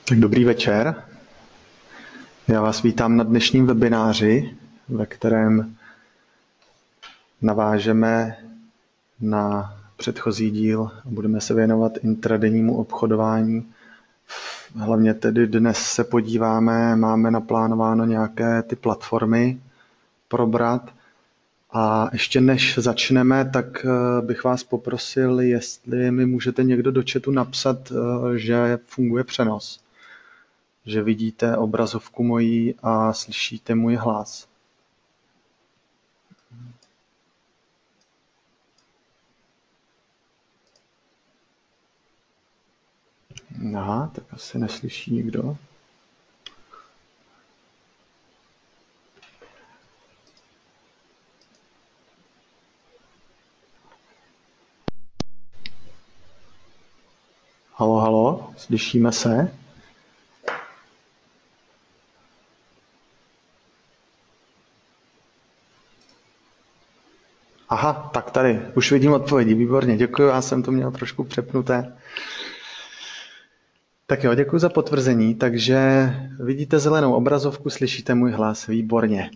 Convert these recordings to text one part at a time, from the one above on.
Tak dobrý večer. Já vás vítám na dnešním webináři, ve kterém navážeme na předchozí díl a budeme se věnovat intradennímu obchodování. Hlavně tedy dnes se podíváme, máme naplánováno nějaké ty platformy probrat. A ještě než začneme, tak bych vás poprosil, jestli mi můžete někdo do chatu napsat, že funguje přenos. Že vidíte obrazovku mojí a slyšíte můj hlas. Aha, tak asi neslyší nikdo. Halo, halo, slyšíme se? Aha, tak tady, už vidím odpovědi, výborně, děkuji, já jsem to měl trošku přepnuté. Tak jo, děkuji za potvrzení, takže vidíte zelenou obrazovku, slyšíte můj hlas, výborně.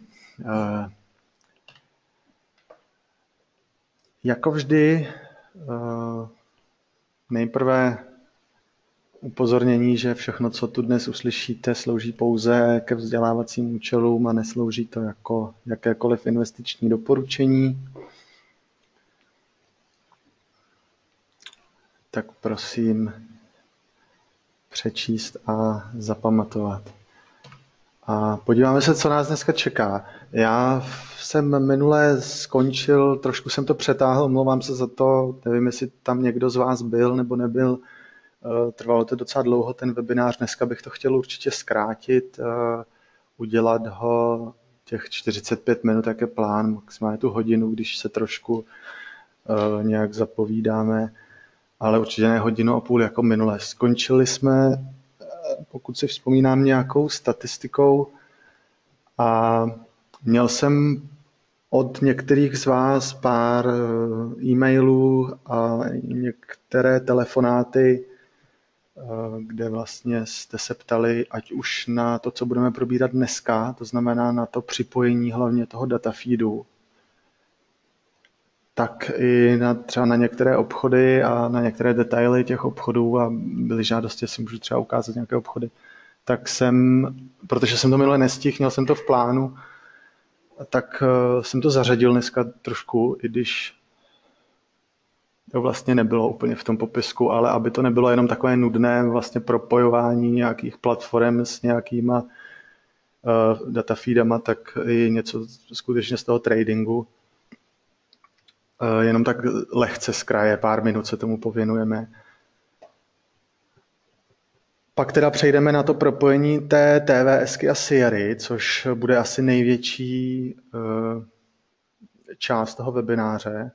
Jako vždy, nejprve upozornění, že všechno, co tu dnes uslyšíte, slouží pouze ke vzdělávacím účelům a neslouží to jako jakékoliv investiční doporučení. Tak prosím přečíst a zapamatovat. A podíváme se, co nás dneska čeká. Já jsem minule skončil, trošku jsem to přetáhl, omlouvám se za to, nevím, jestli tam někdo z vás byl nebo nebyl. Trvalo to docela dlouho, ten webinář. Dneska bych to chtěl určitě zkrátit, udělat ho těch 45 minut, jak je plán, maximálně tu hodinu, když se trošku nějak zapovídáme, ale určitě ne 1,5 hodiny jako minule. Skončili jsme, pokud si vzpomínám, nějakou statistikou a měl jsem od některých z vás pár e-mailů a některé telefonáty, kde vlastně jste se ptali, ať už na to, co budeme probírat dneska, to znamená na to připojení hlavně toho datafeedu, tak i třeba na některé obchody a na některé detaily těch obchodů a byly žádosti, jestli můžu třeba ukázat nějaké obchody, tak protože jsem to minule nestihl, měl jsem to v plánu, tak jsem to zařadil dneska trošku, i když to vlastně nebylo úplně v tom popisku, ale aby to nebylo jenom takové nudné vlastně propojování nějakých platform s nějakýma datafeedama, tak i něco skutečně z toho tradingu. Jenom tak lehce z kraje, pár minut se tomu pověnujeme. Pak teda přejdeme na to propojení té TVSky a Sierry, což bude asi největší část toho webináře.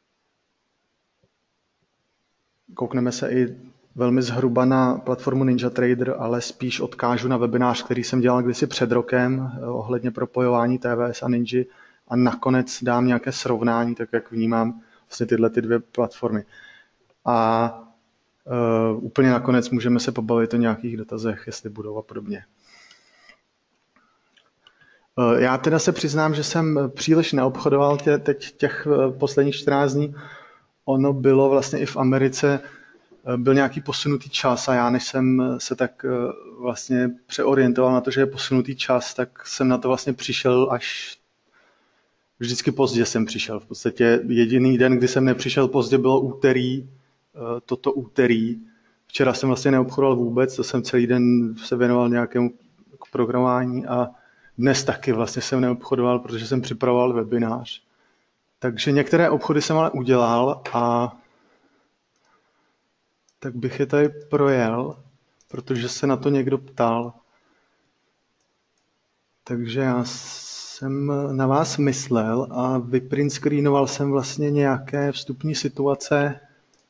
Koukneme se i velmi zhruba na platformu NinjaTrader, ale spíš odkážu na webinář, který jsem dělal kdysi před rokem ohledně propojování TVS a Ninja a nakonec dám nějaké srovnání, tak jak vnímám vlastně tyhle ty dvě platformy. A úplně nakonec můžeme se pobavit o nějakých dotazech, jestli budou a podobně. Já teda se přiznám, že jsem příliš neobchodoval teď těch posledních 14 dní. Ono bylo vlastně i v Americe, byl nějaký posunutý čas a já než jsem se tak vlastně přeorientoval na to, že je posunutý čas, tak jsem na to vlastně přišel až vždycky pozdě jsem přišel. V podstatě jediný den, kdy jsem nepřišel pozdě, bylo úterý, toto úterý. Včera jsem vlastně neobchodoval vůbec, to jsem celý den se věnoval nějakému programování a dnes taky vlastně jsem neobchodoval, protože jsem připravoval webinář. Takže některé obchody jsem ale udělal a tak bych je tady projel, protože se na to někdo ptal. Takže já jsem na vás myslel a vyprint screenoval jsem vlastně nějaké vstupní situace,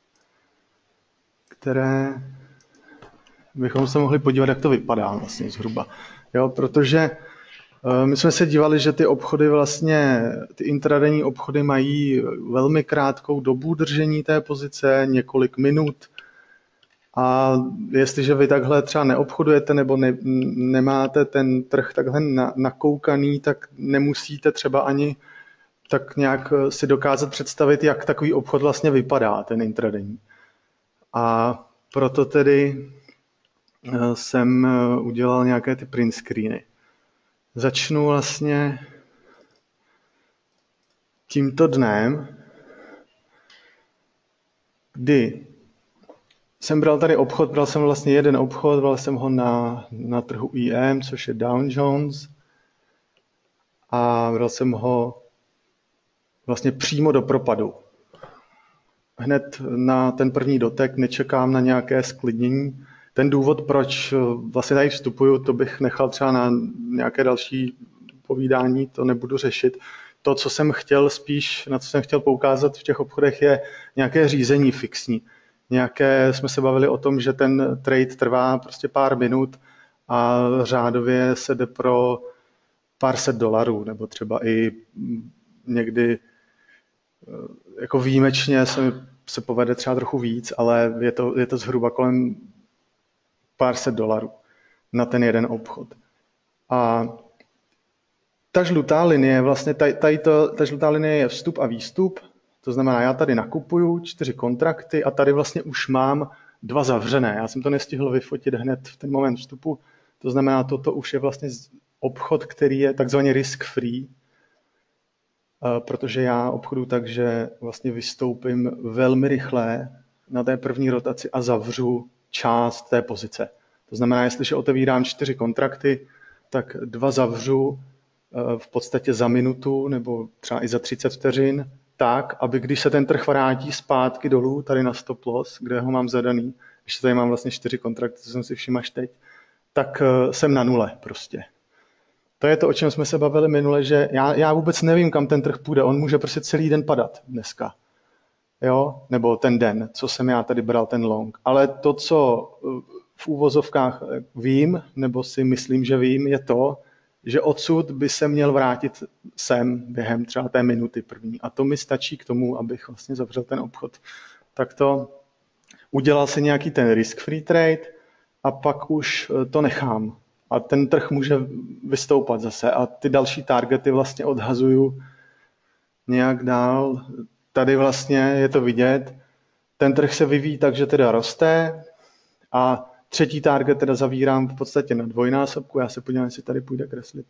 které bychom se mohli podívat, jak to vypadá vlastně zhruba. Jo, protože my jsme se dívali, že ty obchody vlastně, ty intradenní obchody mají velmi krátkou dobu držení té pozice, několik minut A jestliže vy takhle třeba neobchodujete nebo nemáte ten trh takhle nakoukaný, tak nemusíte třeba ani tak nějak si dokázat představit, jak takový obchod vlastně vypadá, ten intradenní. A proto tedy jsem udělal nějaké ty print screeny. Začnu vlastně tímto dnem, kdy jsem bral tady obchod, bral jsem vlastně jeden obchod, bral jsem ho na trhu IM, což je Dow Jones, a bral jsem ho vlastně přímo do propadu. Hned na ten první dotek nečekám na nějaké sklidnění. Ten důvod, proč vlastně tady vstupuju, to bych nechal třeba na nějaké další povídání, to nebudu řešit. To, co jsem chtěl spíš, na co jsem chtěl poukázat v těch obchodech, je nějaké řízení fixní. Jsme se bavili o tom, že ten trade trvá prostě pár minut a řádově se jde pro pár set dolarů, nebo třeba i někdy jako výjimečně se povede třeba trochu víc, ale je to zhruba kolem pár set dolarů na ten jeden obchod. A ta žlutá linie, vlastně ta žlutá linie je vstup a výstup, to znamená, já tady nakupuju 4 kontrakty a tady vlastně už mám 2 zavřené. Já jsem to nestihl vyfotit hned v ten moment vstupu, to znamená, toto už je vlastně obchod, který je takzvaně risk free, protože já obchoduji tak, že vlastně vystoupím velmi rychle na té první rotaci a zavřu část té pozice. To znamená, jestliže otevírám 4 kontrakty, tak 2 zavřu v podstatě za minutu nebo třeba i za 30 vteřin, tak, aby když se ten trh vrátí zpátky dolů, tady na stop loss, kde ho mám zadaný, když tady mám vlastně 4 kontrakty, co jsem si všiml až teď, tak jsem na nule prostě. To je to, o čem jsme se bavili minule, že já vůbec nevím, kam ten trh půjde. On může prostě celý den padat dneska. Jo? Nebo ten den, co jsem já tady bral, ten long. Ale to, co v úvozovkách vím, nebo si myslím, že vím, je to, že odsud by se měl vrátit sem během třeba té minuty první. A to mi stačí k tomu, abych vlastně zavřel ten obchod. Tak to udělal si nějaký ten risk-free trade a pak už to nechám. A ten trh může vystoupat zase a ty další targety vlastně odhazuju nějak dál. Tady vlastně je to vidět. Ten trh se vyvíjí tak, že teda roste a třetí target teda zavírám v podstatě na dvojnásobku. Já se podívám, jestli tady půjde kreslit.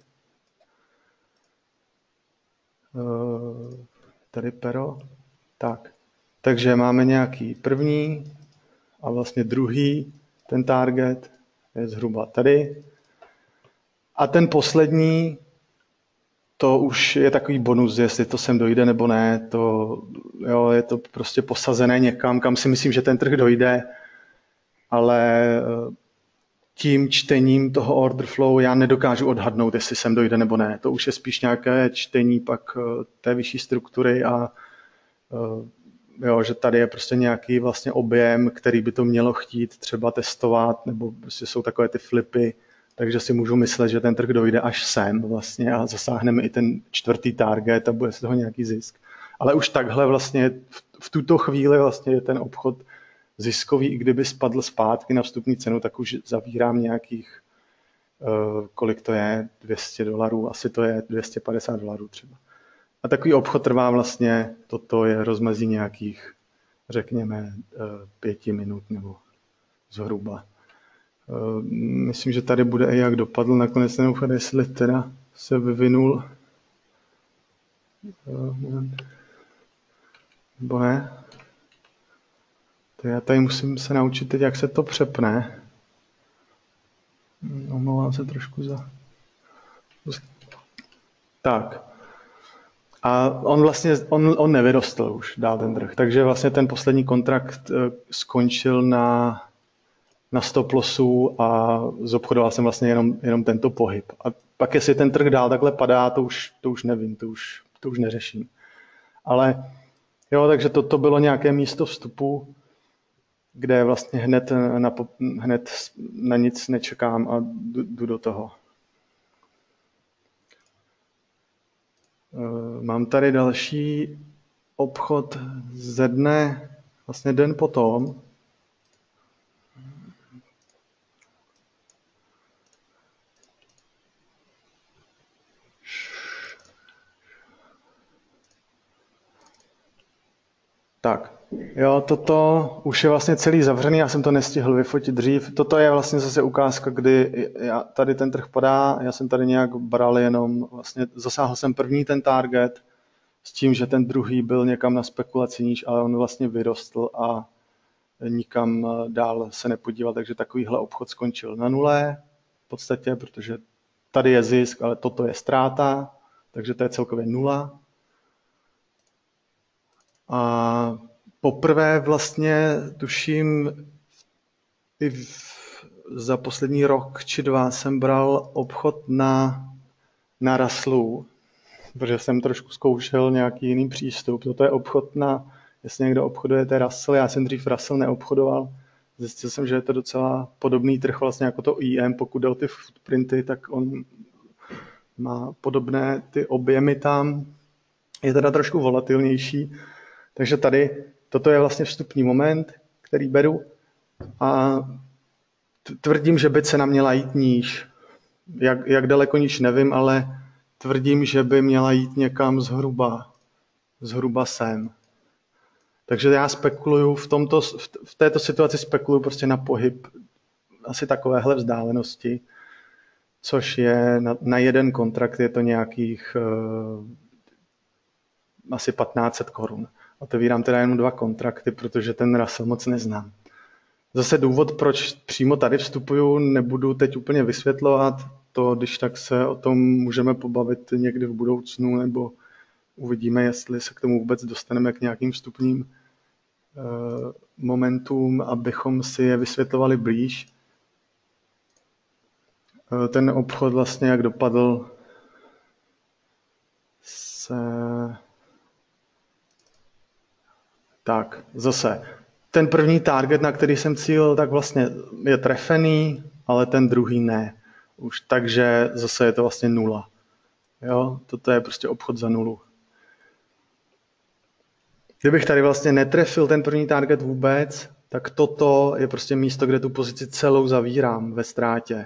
Tady pero. Tak. Takže máme nějaký první a vlastně druhý, ten target je zhruba tady. A ten poslední, to už je takový bonus, jestli to sem dojde nebo ne. Je to prostě posazené někam, kam si myslím, že ten trh dojde, ale tím čtením toho order flow já nedokážu odhadnout, jestli sem dojde nebo ne. To už je spíš nějaké čtení pak té vyšší struktury a že tady je prostě nějaký vlastně objem, který by to mělo chtít třeba testovat, nebo prostě jsou takové ty flipy, takže si můžu myslet, že ten trh dojde až sem vlastně a zasáhneme i ten čtvrtý target a bude z toho nějaký zisk. Ale už takhle vlastně v tuto chvíli vlastně je ten obchod ziskový, i kdyby spadl zpátky na vstupní cenu, tak už zavírám nějakých, kolik to je, $200, asi to je $250 třeba. A takový obchod trvá vlastně, toto je rozmezí nějakých, řekněme, 5 minut nebo zhruba. Myslím, že tady bude i jak dopadl nakonec ten obchod, jestli teda se vyvinul. Nebo ne. To já tady musím se naučit teď, jak se to přepne. Omlouvám se trošku za... Tak. A on vlastně, on nevyrostl už dál ten trh. Takže vlastně ten poslední kontrakt skončil na stop lossu a zobchodoval jsem vlastně jenom tento pohyb. A pak jestli ten trh dál takhle padá, to už nevím, to už neřeším. Ale jo, takže to bylo nějaké místo vstupu, kde vlastně hned na nic nečekám a jdu do toho. Mám tady další obchod ze dne, vlastně den potom. Tak, jo, toto už je vlastně celý zavřený, já jsem to nestihl vyfotit dřív. Toto je vlastně zase ukázka, kdy tady ten trh padá, já jsem tady nějak bral jenom, vlastně zasáhl jsem první ten target s tím, že ten druhý byl někam na spekulaci níž, ale on vlastně vyrostl a nikam dál se nepodíval, takže takovýhle obchod skončil na nule v podstatě, protože tady je zisk, ale toto je ztráta, takže to je celkově nula. A poprvé vlastně tuším za poslední rok či dva jsem bral obchod na Russellu, protože jsem trošku zkoušel nějaký jiný přístup. Toto je obchod jestli někdo obchodujete Russell, já jsem dřív Russell neobchodoval. Zjistil jsem, že je to docela podobný trh vlastně jako to IM, pokud jde o ty footprinty, tak on má podobné ty objemy tam. Je teda trošku volatilnější, takže tady toto je vlastně vstupní moment, který beru a tvrdím, že by cena měla jít níž. Jak daleko níž nevím, ale tvrdím, že by měla jít někam zhruba sem. Takže já spekuluju v této situaci spekuluju prostě na pohyb asi takovéhle vzdálenosti, což je na jeden kontrakt je to nějakých asi 1500 korun. Otevírám teda jenom 2 kontrakty, protože ten Russell moc neznám. Zase důvod, proč přímo tady vstupuju, nebudu teď úplně vysvětlovat. To, když tak se o tom můžeme pobavit někdy v budoucnu, nebo uvidíme, jestli se k tomu vůbec dostaneme k nějakým vstupním momentům, abychom si je vysvětlovali blíž. Ten obchod vlastně, jak dopadl, Tak, zase. Ten první target, na který jsem cílil, tak vlastně je trefený, ale ten druhý ne. Už takže zase je to vlastně nula. Jo, toto je prostě obchod za nulu. Kdybych tady vlastně netrefil ten první target vůbec, tak toto je prostě místo, kde tu pozici celou zavírám ve ztrátě.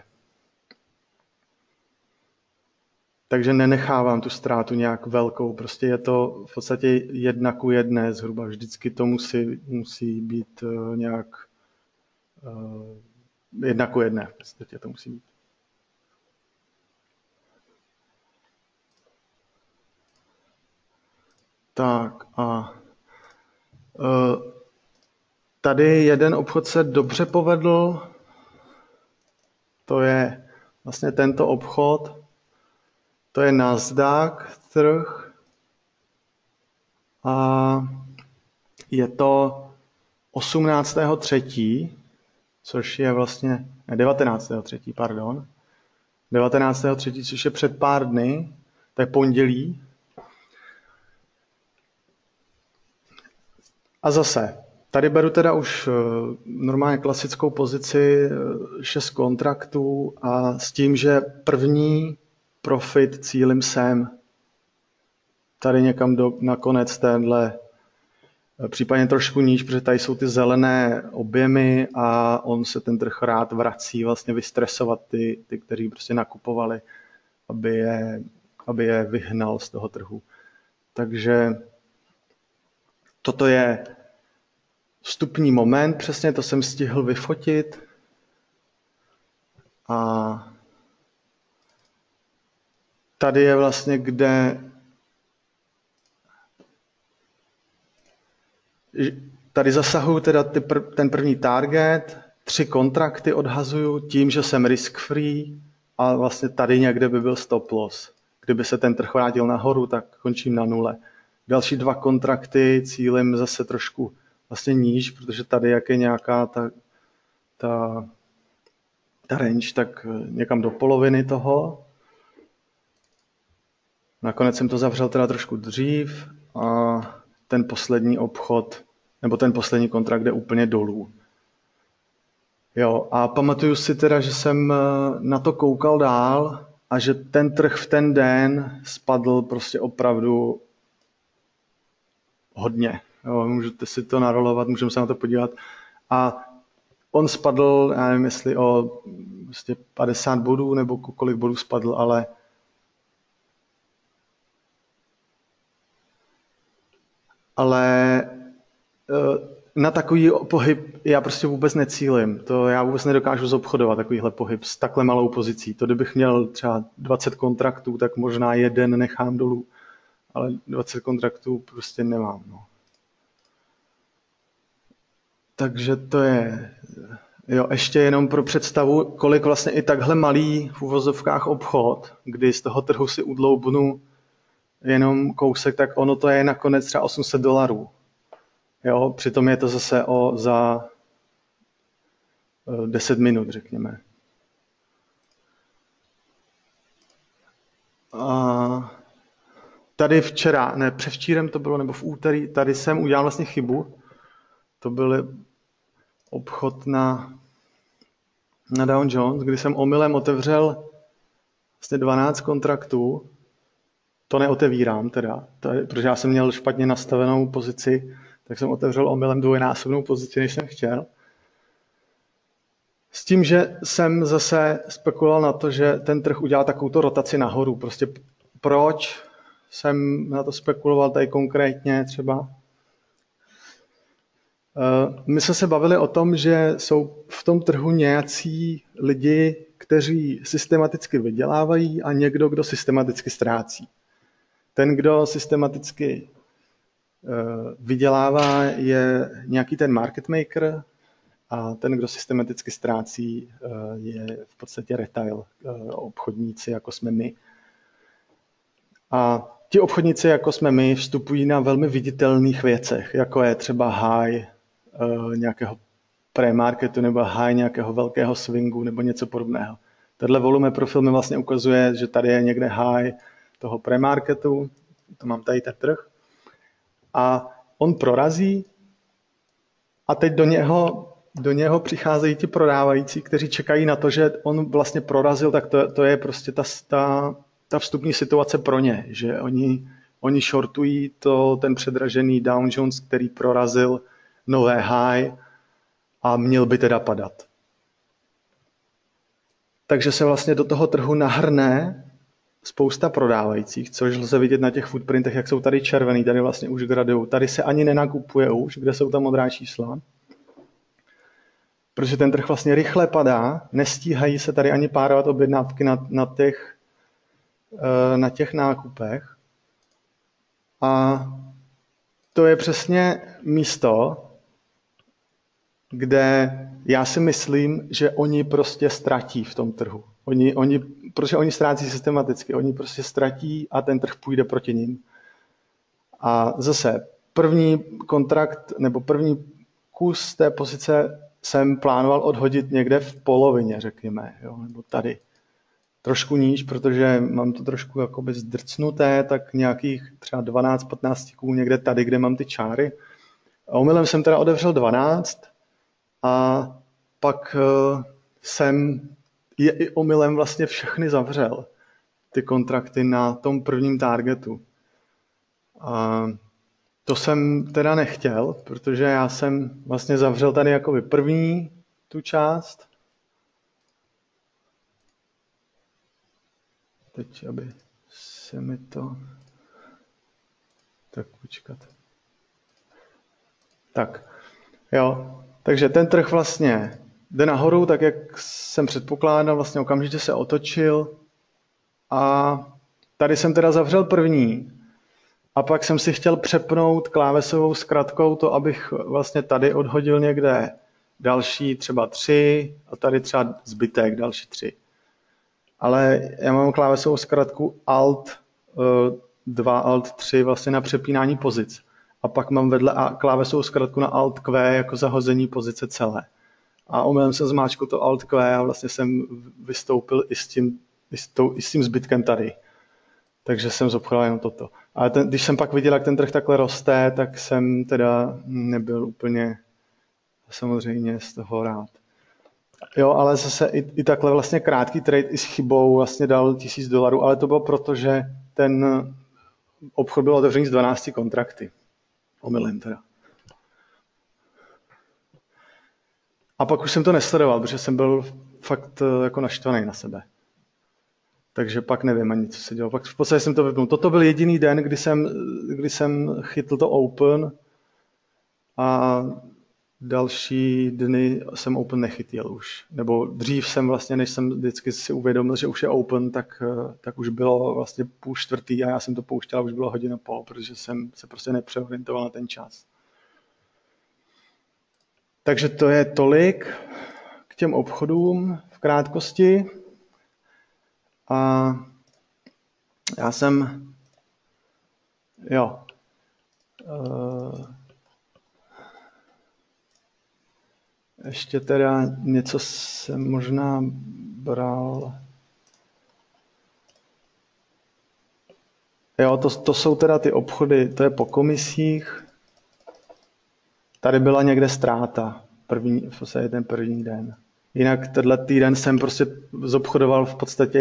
Takže nenechávám tu ztrátu nějak velkou, prostě je to v podstatě 1:1 zhruba, vždycky to musí být nějak 1:1, v podstatě to musí být. Tak a tady jeden obchod se dobře povedl, to je vlastně tento obchod, to je Nasdaq trh a je to 18.3., což je vlastně 19.3., pardon. 19.3., což je před pár dny, to je pondělí. A zase, tady beru teda už normálně klasickou pozici 6 kontraktů a s tím, že první profit cílím sem. Tady někam na konec téhle, případně trošku níž, protože tady jsou ty zelené objemy a on se ten trh rád vrací vlastně vystresovat ty kteří prostě nakupovali, aby je vyhnal z toho trhu. Takže toto je vstupní moment, přesně to jsem stihl vyfotit. A tady je vlastně, kde tady zasahuju teda ten první target, 3 kontrakty odhazuju tím, že jsem risk free a vlastně tady někde by byl stop loss. Kdyby se ten trh vrátil nahoru, tak končím na nule. Další 2 kontrakty cílím zase trošku vlastně níž, protože tady jak je nějaká ta range, tak někam do poloviny toho. Nakonec jsem to zavřel teda trošku dřív a ten poslední obchod, nebo ten poslední kontrakt jde úplně dolů. Jo, a pamatuju si teda, že jsem na to koukal dál a že ten trh v ten den spadl prostě opravdu hodně. Jo, můžete si to narolovat, můžeme se na to podívat. A on spadl, já nevím, jestli o prostě 50 bodů, nebo kolik bodů spadl, ale na takový pohyb já prostě vůbec necílim. To já vůbec nedokážu zobchodovat takovýhle pohyb s takhle malou pozicí. To kdybych měl třeba 20 kontraktů, tak možná jeden nechám dolů. Ale 20 kontraktů prostě nemám. No. Takže to je... Jo, ještě jenom pro představu, kolik vlastně i takhle malý v uvozovkách obchod, kdy z toho trhu si udloubnu jenom kousek, tak ono to je nakonec třeba $800. Jo, přitom je to zase za 10 minut, řekněme. A tady včera, ne, převčírem to bylo, nebo v úterý, tady jsem udělal vlastně chybu. To byl obchod na Dow Jones, kdy jsem omylem otevřel vlastně 12 kontraktů. To neotevírám teda, protože já jsem měl špatně nastavenou pozici, tak jsem otevřel omylem dvojnásobnou pozici, než jsem chtěl. S tím, že jsem zase spekuloval na to, že ten trh udělal takovouto rotaci nahoru. Prostě proč jsem na to spekuloval tady konkrétně třeba? My jsme se bavili o tom, že jsou v tom trhu nějací lidi, kteří systematicky vydělávají a někdo, kdo systematicky ztrácí. Ten, kdo systematicky vydělává, je nějaký ten market maker a ten, kdo systematicky ztrácí, je v podstatě retail, obchodníci, jako jsme my. A ti obchodníci, jako jsme my, vstupují na velmi viditelných věcech, jako je třeba high nějakého pre-marketu nebo high nějakého velkého swingu nebo něco podobného. Tenhle volume profil mi vlastně ukazuje, že tady je někde high toho pre-marketu, to mám tady ten trh, a on prorazí a teď do něho přicházejí ti prodávající, kteří čekají na to, že on vlastně prorazil, tak to je prostě ta vstupní situace pro ně, že oni shortují ten předražený Dow Jones, který prorazil nové high a měl by teda padat. Takže se vlastně do toho trhu nahrne spousta prodávajících, což lze vidět na těch footprintech, jak jsou tady červený, tady vlastně už gradují. Tady se ani nenakupuje už, kde jsou tam modrá čísla. Protože ten trh vlastně rychle padá, nestíhají se tady ani párovat objednávky na těch nákupech. A to je přesně místo, kde já si myslím, že oni prostě ztratí v tom trhu. Protože oni ztrácí systematicky, oni prostě ztratí a ten trh půjde proti nim. A zase první kontrakt nebo první kus té pozice jsem plánoval odhodit někde v polovině, řekněme, jo, nebo tady. Trošku níž, protože mám to trošku jakoby zdrcnuté, tak nějakých třeba 12-15 kůl někde tady, kde mám ty čáry. A omylem jsem teda otevřel 12 a pak jsem je i omylem vlastně všechny zavřel, ty kontrakty na tom prvním targetu. A to jsem teda nechtěl, protože já jsem vlastně zavřel tady jakoby první tu část. Teď, aby se mi to... Tak počkat. Tak, jo. Takže ten trh vlastně jde nahoru, tak jak jsem předpokládal, vlastně okamžitě se otočil a tady jsem teda zavřel první a pak jsem si chtěl přepnout klávesovou zkratkou to, abych vlastně tady odhodil někde další třeba 3 a tady třeba zbytek další 3. Ale já mám klávesovou zkratku Alt 2, Alt 3 vlastně na přepínání pozic. A pak mám vedle klávesovou zkratku na Alt Q jako zahození pozice celé. A omylem jsem zmáčkl to Alt Q a vlastně jsem vystoupil i s tím zbytkem tady. Takže jsem zobchodil jenom toto. Ale když jsem pak viděl, jak ten trh takhle roste, tak jsem teda nebyl úplně samozřejmě z toho rád. Jo, ale zase i takhle vlastně krátký trade i s chybou vlastně dal $1000, ale to bylo proto, že ten obchod byl otevřený z 12 kontrakty. Omylem teda. A pak už jsem to nesledoval, protože jsem byl fakt jako naštvaný na sebe. Takže pak nevím ani, co se dělo. Pak v podstatě jsem to vypnul. Toto byl jediný den, kdy jsem chytl to open a další dny jsem Open nechytil už. Nebo dřív jsem vlastně, než jsem vždycky si uvědomil, že už je Open, tak už bylo vlastně 3:30 a já jsem to pouštěl a už bylo 1:30, protože jsem se prostě nepřeorientoval na ten čas. Takže to je tolik k těm obchodům v krátkosti. A já jsem, ještě teda něco jsem možná bral. Jo, to jsou teda ty obchody, to je po komisích. Tady byla někde ztráta, ten první den. Jinak tenhle týden jsem prostě zobchodoval v podstatě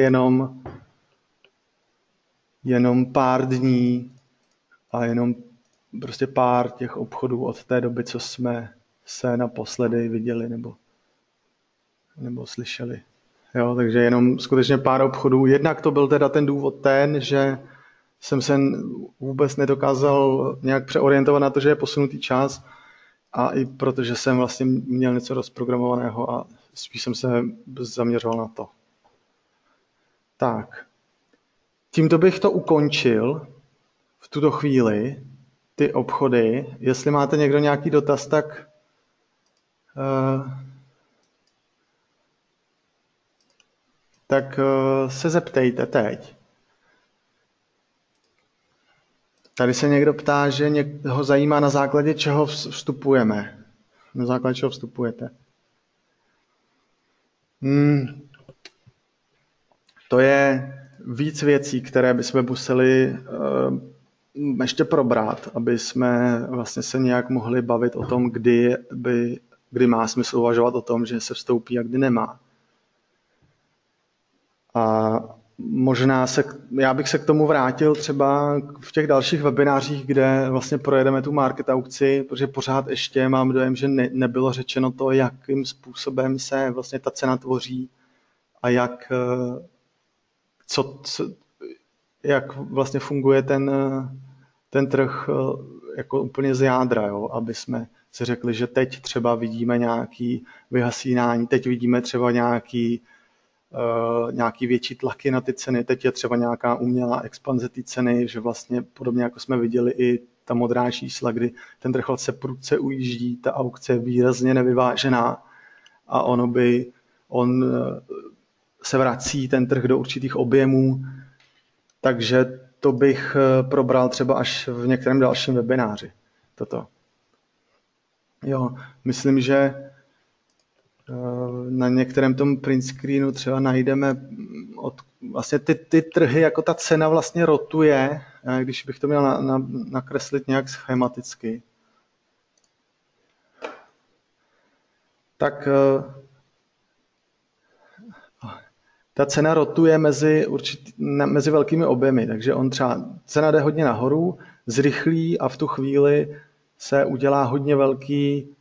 jenom pár dní a jenom prostě pár těch obchodů od té doby, co jsme se naposledy viděli nebo slyšeli. Jo, takže jenom skutečně pár obchodů. Jednak to byl teda ten důvod že jsem se vůbec nedokázal nějak přeorientovat na to, že je posunutý čas a i protože jsem vlastně měl něco rozprogramovaného a spíš jsem se zaměřoval na to. Tak, tímto bych to ukončil v tuto chvíli, ty obchody. Jestli máte někdo nějaký dotaz, tak se zeptejte teď. Tady se někdo ptá, že ho zajímá, na základě čeho vstupujeme. Na základě čeho vstupujete. To je víc věcí, které bychom museli ještě probrat, aby jsme vlastně se nějak mohli bavit o tom, kdy má smysl uvažovat o tom, že se vstoupí a kdy nemá. A možná já bych se k tomu vrátil třeba v těch dalších webinářích, kde vlastně projedeme tu market aukci, protože pořád ještě mám dojem, že nebylo řečeno to, jakým způsobem se vlastně ta cena tvoří a jak vlastně funguje ten trh jako úplně z jádra, jo? Aby jsme si řekli, že teď třeba vidíme nějaký vyhasínání, teď vidíme třeba nějaký větší tlaky na ty ceny, teď je třeba nějaká umělá expanze té ceny, že vlastně podobně jako jsme viděli i ta modrá čísla, kdy ten trh se prudce ujíždí, ta aukce je výrazně nevyvážená a on se vrací ten trh do určitých objemů, takže to bych probral třeba až v některém dalším webináři. Toto. Jo, myslím, že na některém tom print screenu třeba najdeme vlastně ty trhy, jako ta cena vlastně rotuje, když bych to měl nakreslit nějak schematicky. Tak ta cena rotuje mezi velkými objemy, takže cena jde hodně nahoru, zrychlí a v tu chvíli se udělá hodně velký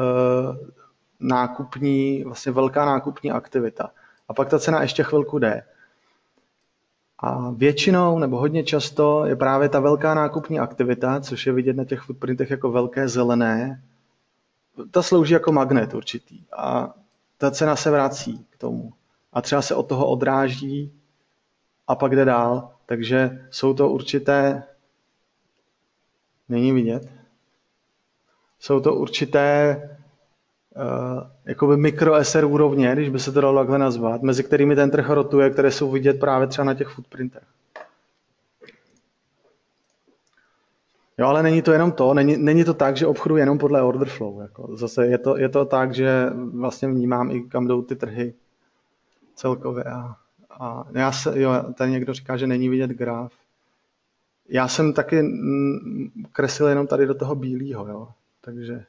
vlastně velká nákupní aktivita. A pak ta cena ještě chvilku jde. A většinou nebo hodně často je právě ta velká nákupní aktivita, což je vidět na těch footprintech jako velké zelené, ta slouží jako magnet určitý. A ta cena se vrací k tomu. A třeba se od toho odráží a pak jde dál. Takže jsou to určité... Není vidět? Jsou to určité jakoby mikro SR úrovně, když by se to dalo takhle nazvat, mezi kterými ten trh rotuje, které jsou vidět právě třeba na těch footprintech. Jo, ale není to jenom to, není to tak, že obchoduji jenom podle order flow. Jako. Zase je to tak, že vlastně vnímám i kam jdou ty trhy celkově. A tady někdo říká, že není vidět graf. Já jsem taky kreslil jenom tady do toho bílého, jo. Takže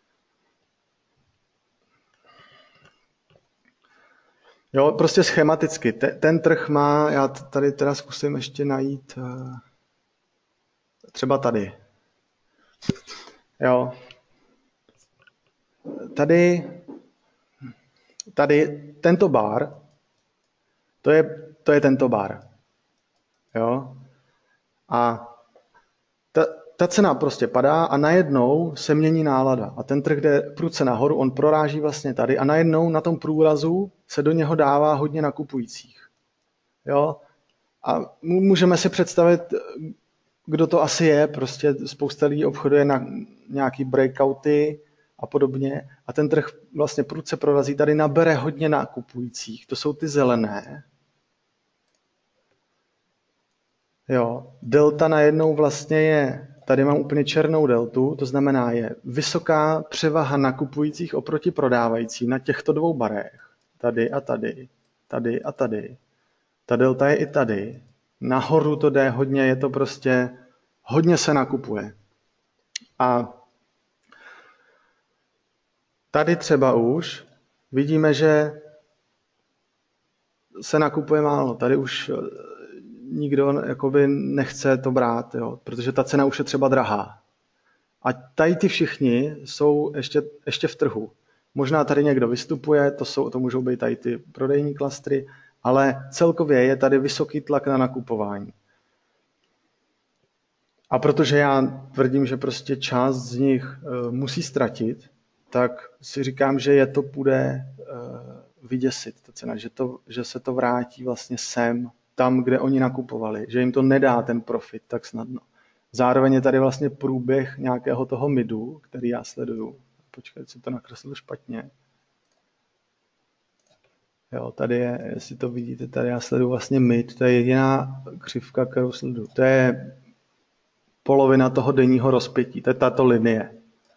jo, prostě schematicky. Ten trh má, já tady teda zkusím ještě najít třeba tady. Jo. Tady tento bar, to je tento bar. Jo. A ta cena prostě padá a najednou se mění nálada. A ten trh jde prudce nahoru, on proráží vlastně tady a najednou na tom průrazu se do něho dává hodně nakupujících. Jo? A můžeme si představit, kdo to asi je. Prostě spousta lidí obchoduje na nějaký breakouty a podobně. A ten trh vlastně prudce prorazí, tady nabere hodně nakupujících. To jsou ty zelené. Jo. Delta najednou vlastně je, tady mám úplně černou deltu, to znamená je vysoká převaha nakupujících oproti prodávajícím na těchto dvou barech. Tady a tady, tady a tady. Ta delta je i tady. Nahoru to jde hodně, je to prostě, hodně se nakupuje. A tady třeba už vidíme, že se nakupuje málo. Tady už nikdo jakoby nechce to brát, jo, protože ta cena už je třeba drahá. A tady ty všichni jsou ještě v trhu. Možná tady někdo vystupuje, to můžou být tady ty prodejní klastry, ale celkově je tady vysoký tlak na nakupování. A protože já tvrdím, že prostě část z nich musí ztratit, tak si říkám, že je to půjde vyděsit, ta cena, že se to vrátí vlastně sem, tam, kde oni nakupovali, že jim to nedá ten profit tak snadno. Zároveň je tady vlastně průběh nějakého toho midu, který já sleduju. Počkej, si to nakreslil špatně. Jo, tady je, jestli to vidíte, tady já sleduju vlastně mid, to je jediná křivka, kterou sleduju. To je polovina toho denního rozpětí, to je tato linie.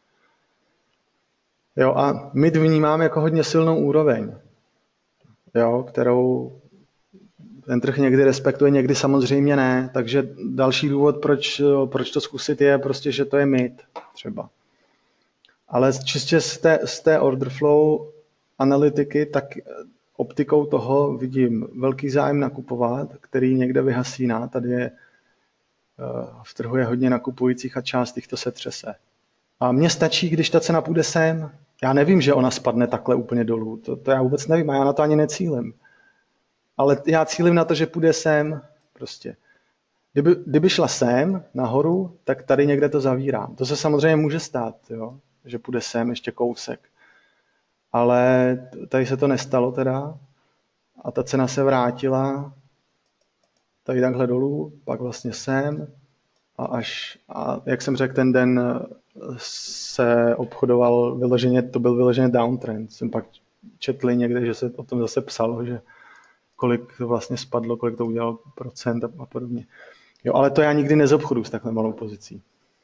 Jo, a mid vnímám jako hodně silnou úroveň, jo, kterou ten trh někdy respektuje, někdy samozřejmě ne, takže další důvod, proč to zkusit, je prostě, že to je mid třeba. Ale čistě z té order flow analytiky, tak optikou toho vidím velký zájem nakupovat, který někde vyhasíná. Tady je v trhu je hodně nakupujících a část jich to se třese. A mně stačí, když ta cena půjde sem. Já nevím, že ona spadne takhle úplně dolů. To já vůbec nevím a já na to ani necílim. Ale já cílim na to, že půjde sem prostě. Kdyby šla sem nahoru, tak tady někde to zavírám. To se samozřejmě může stát, jo? Že půjde sem ještě kousek. Ale tady se to nestalo teda a ta cena se vrátila tady takhle dolů, pak vlastně sem a jak jsem řekl, ten den se obchodoval vyloženě, to byl vyloženě downtrend. Jsem pak četl někde, že se o tom zase psalo, že kolik to vlastně spadlo, kolik to udělalo procent a podobně. Jo, ale to já nikdy nezobchodu s takhle malou pozicí.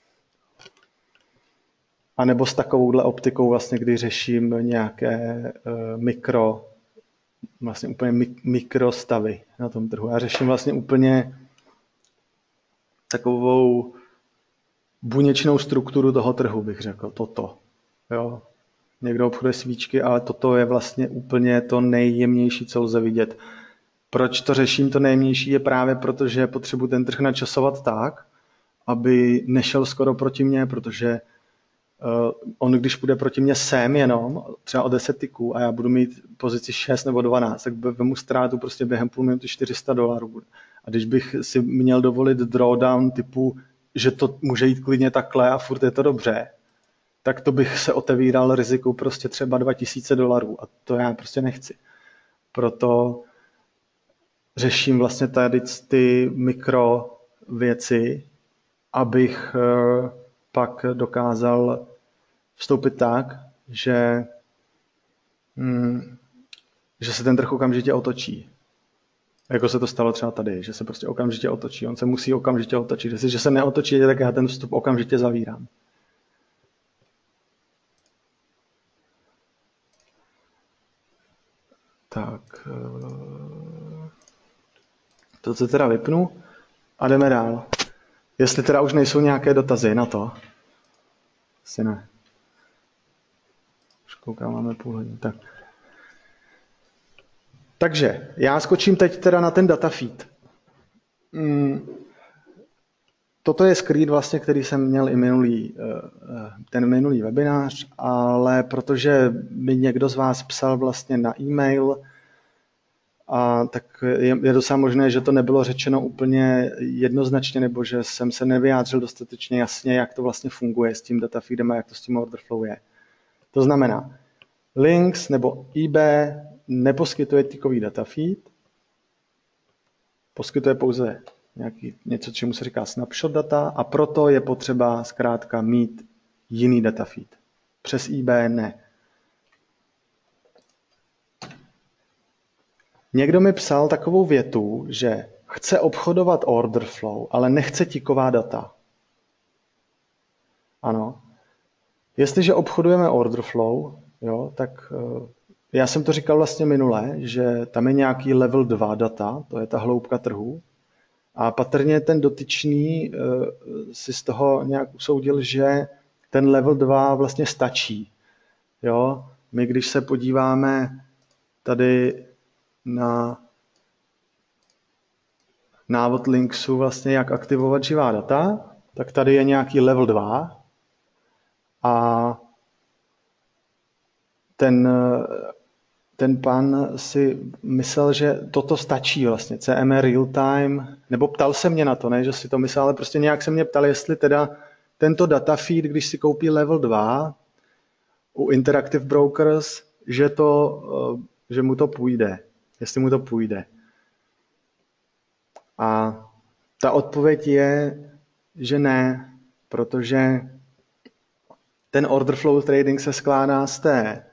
A nebo s takovouhle optikou, vlastně, kdy řeším nějaké vlastně úplně mikrostavy na tom trhu. Já řeším vlastně úplně takovou buněčnou strukturu toho trhu, bych řekl, toto. Jo. Někdo obchoduje svíčky, ale toto je vlastně úplně to nejjemnější, co lze vidět. Proč to řeším to nejjemnější je právě proto, že potřebuji ten trh načasovat tak, aby nešel skoro proti mně, protože on, když půjde proti mně sem jenom, třeba o 10 tiků a já budu mít pozici 6 nebo 12, tak vemu ztrátu prostě během půl minuty $400. A když bych si měl dovolit drawdown typu, že to může jít klidně takhle a furt je to dobře, tak to bych se otevíral riziku prostě třeba $2000 a to já prostě nechci. Proto řeším vlastně tady ty mikro věci, abych pak dokázal vstoupit tak, že se ten trh okamžitě otočí. Jako se to stalo třeba tady, že se prostě okamžitě otočí. On se musí okamžitě otočit. Jestliže se neotočí, tak já ten vstup okamžitě zavírám. Tak. To se teda vypnu a jdeme dál. Jestli teda už nejsou nějaké dotazy na to. Asi ne. Už koukám, máme půl hodiny. Tak. Takže já skočím teď teda na ten datafeed. Toto je screen vlastně, který jsem měl i ten minulý webinář, ale protože mi někdo z vás psal vlastně na e-mail A tak je docela možné, že to nebylo řečeno úplně jednoznačně, nebo že jsem se nevyjádřil dostatečně jasně, jak to vlastně funguje s tím datafeedem a jak to s tím orderflow je. To znamená, Lynx nebo eBay neposkytuje tickový datafeed, poskytuje pouze něco, čemu se říká snapshot data, a proto je potřeba zkrátka mít jiný datafeed. Přes eBay ne. Někdo mi psal takovou větu, že chce obchodovat order flow, ale nechce ticková data. Ano. Jestliže obchodujeme order flow, jo, tak já jsem to říkal vlastně minule, že tam je nějaký level 2 data, to je ta hloubka trhu, a patrně ten dotyčný si z toho nějak usoudil, že ten level 2 vlastně stačí. Jo? My když se podíváme tady na návod Lynxu, vlastně jak aktivovat živá data, tak tady je nějaký level 2 a ten pan si myslel, že toto stačí vlastně, CMR real time, nebo ptal se mě na to, ne, že si to myslel, ale prostě nějak se mě ptal, jestli teda tento data feed, když si koupí level 2 u Interactive Brokers, že mu to půjde, jestli mu to půjde. A ta odpověď je, že ne, protože ten order flow trading se skládá z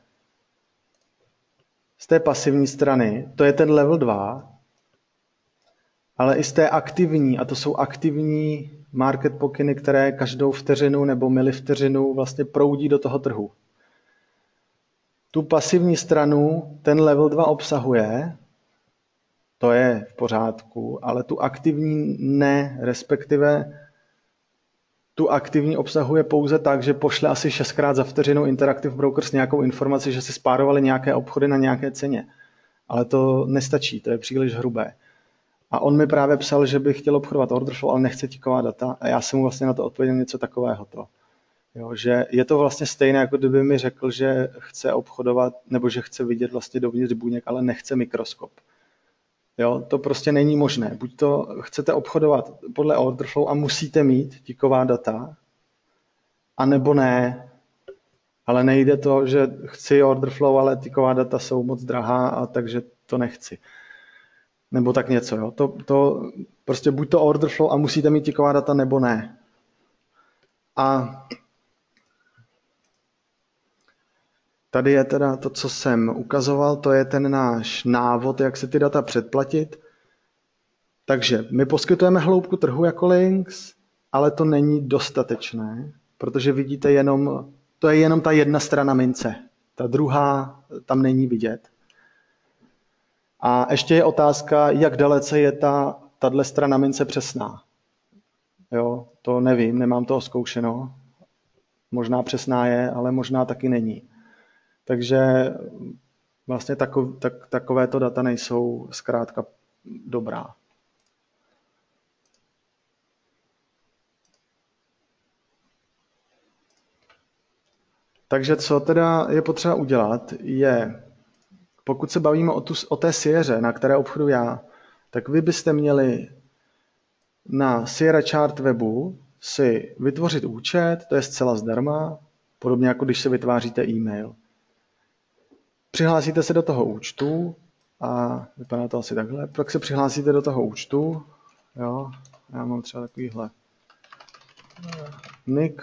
té pasivní strany, to je ten level 2, ale i z té aktivní, a to jsou aktivní market pokyny, které každou vteřinu nebo milivteřinu vlastně proudí do toho trhu. Tu pasivní stranu ten level 2 obsahuje, to je v pořádku, ale tu aktivní ne, respektive tu aktivní obsahuje pouze tak, že pošle asi 6krát za vteřinu Interactive Brokers nějakou informaci, že si spárovali nějaké obchody na nějaké ceně. Ale to nestačí, to je příliš hrubé. A on mi právě psal, že by chtěl obchodovat order flow, ale nechce ticková data, a já jsem mu vlastně na to odpověděl něco takového. Jo, že je to vlastně stejné, jako kdyby mi řekl, že chce obchodovat, nebo že chce vidět vlastně dovnitř buněk, ale nechce mikroskop. Jo, to prostě není možné. Buď to chcete obchodovat podle order flow a musíte mít ticková data, anebo ne. Ale nejde to, že chci order flow, ale ticková data jsou moc drahá, a takže to nechci. Nebo tak něco. Jo. To prostě buď to order flow a musíte mít ticková data, nebo ne. A tady je teda to, co jsem ukazoval, to je ten náš návod, jak si ty data předplatit. Takže my poskytujeme hloubku trhu jako Lynx, ale to není dostatečné, protože vidíte to je jenom ta jedna strana mince. Ta druhá tam není vidět. A ještě je otázka, jak dalece je tahle strana mince přesná. Jo, to nevím, nemám toho zkoušeno. Možná přesná je, ale možná taky není. Takže vlastně takovéto data nejsou zkrátka dobrá. Takže co teda je potřeba udělat, je, pokud se bavíme o té Sierře, na které obchodu já, tak vy byste měli na Sierra Chart webu si vytvořit účet, to je zcela zdarma, podobně jako když si vytváříte e-mail. Přihlásíte se do toho účtu a vypadá to asi takhle. Pak se přihlásíte do toho účtu, jo, já mám třeba takovýhle nick.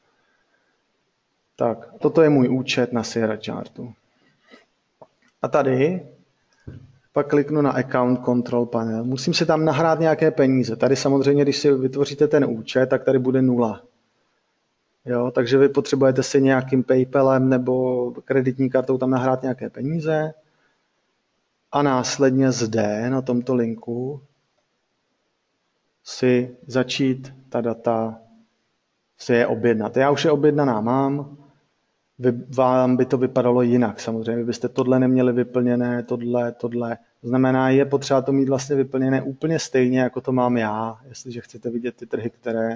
Tak, toto je můj účet na Sierra Chartu. A tady pak kliknu na Account Control Panel. Musím si tam nahrát nějaké peníze. Tady samozřejmě, když si vytvoříte ten účet, tak tady bude 0. Jo, takže vy potřebujete si nějakým PayPalem nebo kreditní kartou tam nahrát nějaké peníze a následně zde na tomto linku si začít ta data si je objednat. Já už je objednaná mám, vám by to vypadalo jinak samozřejmě. Vy byste tohle neměli vyplněné, tohle. To znamená, je potřeba to mít vlastně vyplněné úplně stejně, jako to mám já, jestliže chcete vidět ty trhy,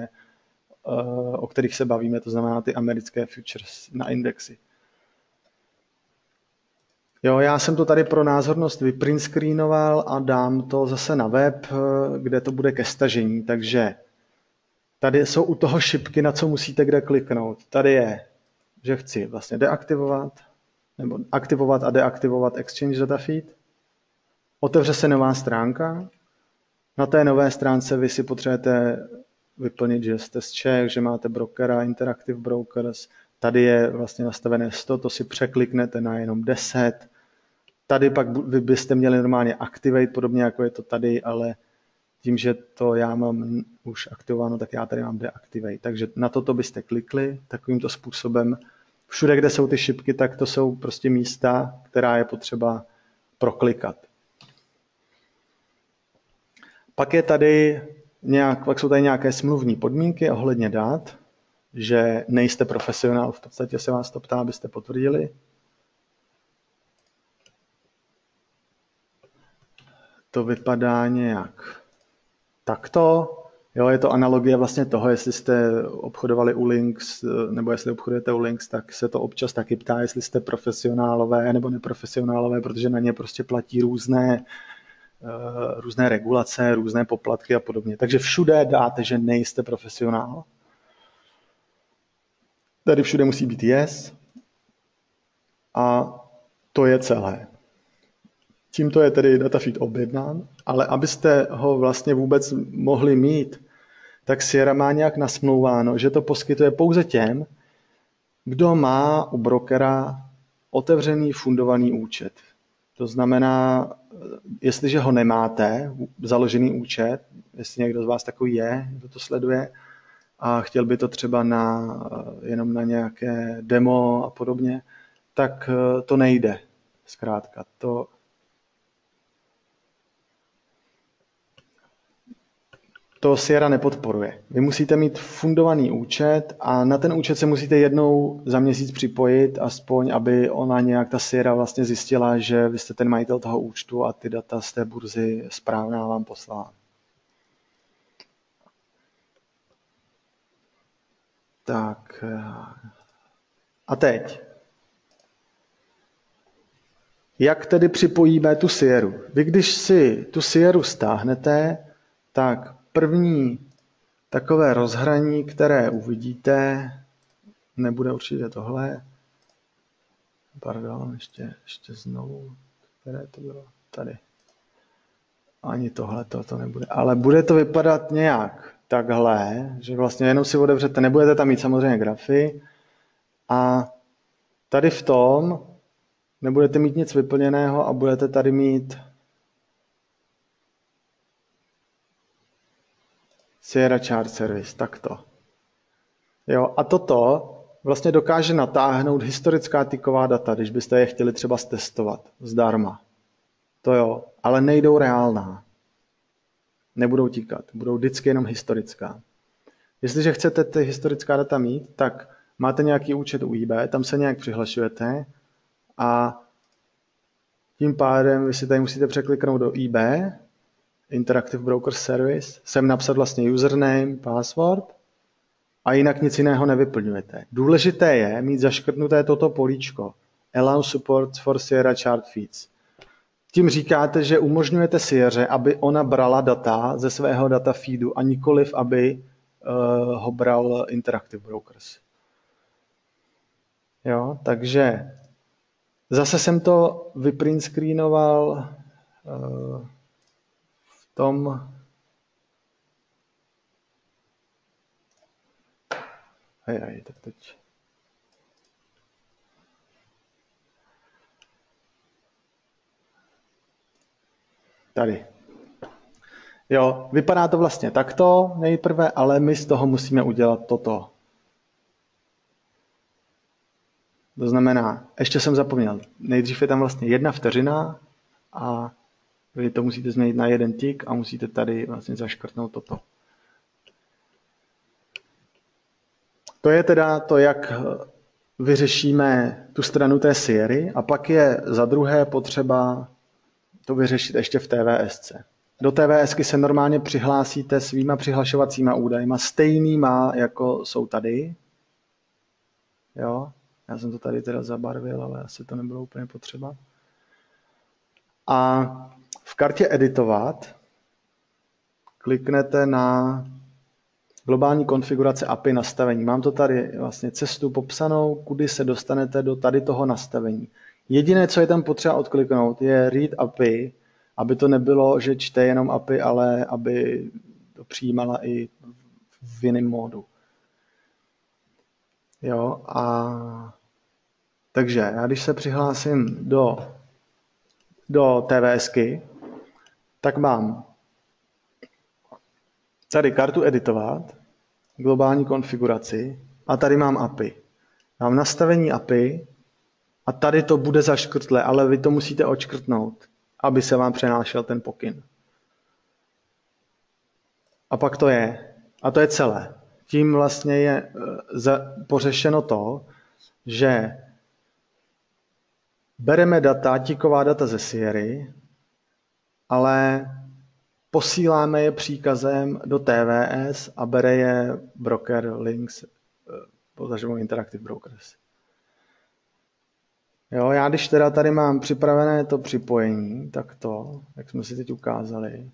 o kterých se bavíme, to znamená ty americké futures na indexy. Jo, já jsem to tady pro názornost vyprint screenoval a dám to zase na web, kde to bude ke stažení. Takže tady jsou u toho šipky, na co musíte kde kliknout. Tady je, že chci vlastně deaktivovat, nebo aktivovat a deaktivovat Exchange Data Feed. Otevře se nová stránka. Na té nové stránce vy si potřebujete vyplnit, že jste z Čech, že máte brokera, Interactive Brokers. Tady je vlastně nastavené 100, to si překliknete na jenom 10. Tady pak vy byste měli normálně Activate, podobně jako je to tady, ale tím, že to já mám už aktivováno, tak já tady mám Deactivate. Takže na toto byste klikli takovýmto způsobem. Všude, kde jsou ty šipky, tak to jsou prostě místa, která je potřeba proklikat. Pak jsou tady nějaké smluvní podmínky ohledně dat, že nejste profesionál, v podstatě se vás to ptá, abyste potvrdili. To vypadá nějak takto. Jo, je to analogie vlastně toho, jestli jste obchodovali u Lynx, nebo jestli obchodujete u Lynx, tak se to občas taky ptá, jestli jste profesionálové nebo neprofesionálové, protože na ně prostě platí různé regulace, různé poplatky a podobně. Takže všude dáte, že nejste profesionál. Tady všude musí být yes. A to je celé. Tímto je tedy datafeed objednán, ale abyste ho vlastně vůbec mohli mít, tak Sierra má nějak nasmlouváno, že to poskytuje pouze těm, kdo má u brokera otevřený fundovaný účet. To znamená, jestliže ho nemáte, založený účet, jestli někdo z vás takový je, kdo to sleduje, a chtěl by to třeba jenom na nějaké demo a podobně, tak to nejde. Zkrátka, to Sierra nepodporuje. Vy musíte mít fundovaný účet a na ten účet se musíte jednou za měsíc připojit, aspoň aby ona nějak ta Sierra vlastně zjistila, že vy jste ten majitel toho účtu a ty data z té burzy správná vám poslala. Tak a teď. Jak tedy připojíme tu Sierru? Vy když si tu Sierru stáhnete, tak první takové rozhraní, které uvidíte, nebude určitě tohle. Pardon, ještě znovu. Které to bylo? Tady. Ani tohle to nebude. Ale bude to vypadat nějak takhle, že vlastně jenom si otevřete, nebudete tam mít samozřejmě grafy a tady v tom nebudete mít nic vyplněného a budete tady mít Sierra Chart Service, takto. Jo, a toto vlastně dokáže natáhnout historická tiková data, když byste je chtěli třeba testovat zdarma. To jo, ale nejdou reálná. Nebudou tikat, budou vždycky jenom historická. Jestliže chcete ty historická data mít, tak máte nějaký účet u eBay, tam se nějak přihlašujete a tím pádem vy si tady musíte překliknout do eBay, Interactive Broker Service, sem napsat vlastně username, password a jinak nic jiného nevyplňujete. Důležité je mít zaškrtnuté toto políčko Allow support for Sierra chart feeds. Tím říkáte, že umožňujete Sierře, aby ona brala data ze svého data feedu a nikoliv, aby ho bral Interactive Brokers. Jo, takže zase jsem to vyprint screenoval v tom tak teď. Tady. Jo, vypadá to vlastně takto nejprve, ale my z toho musíme udělat toto. To znamená, ještě jsem zapomněl, nejdřív je tam vlastně 1 vteřina a vy to musíte změnit na 1 tik a musíte tady vlastně zaškrtnout toto. To je teda to, jak vyřešíme tu stranu té Sierry a pak je za druhé potřeba to vyřešit ještě v TVS. Do TVSky se normálně přihlásíte svýma přihlašovacíma údajma, stejnýma, jako jsou tady. Jo? Já jsem to tady teda zabarvil, ale asi to nebylo úplně potřeba. A v kartě editovat kliknete na globální konfigurace API nastavení. Mám to tady vlastně cestu popsanou, kudy se dostanete do tady toho nastavení. Jediné, co je tam potřeba odkliknout, je Read API, aby to nebylo, že čte jenom API, ale aby to přijímala i v jiném módu. Jo, a takže já když se přihlásím do TVSky, tak mám tady kartu editovat, globální konfiguraci a tady mám API. Mám nastavení API a tady to bude zaškrtlé, ale vy to musíte odškrtnout, aby se vám přenášel ten pokyn. A pak to je. A to je celé. Tím vlastně je pořešeno to, že bereme data, tíková data ze Sierry, ale posíláme je příkazem do TVS a bere je broker Links, potažmo Interactive Brokers. Jo, já když teda tady mám připravené to připojení, tak to, jak jsme si teď ukázali.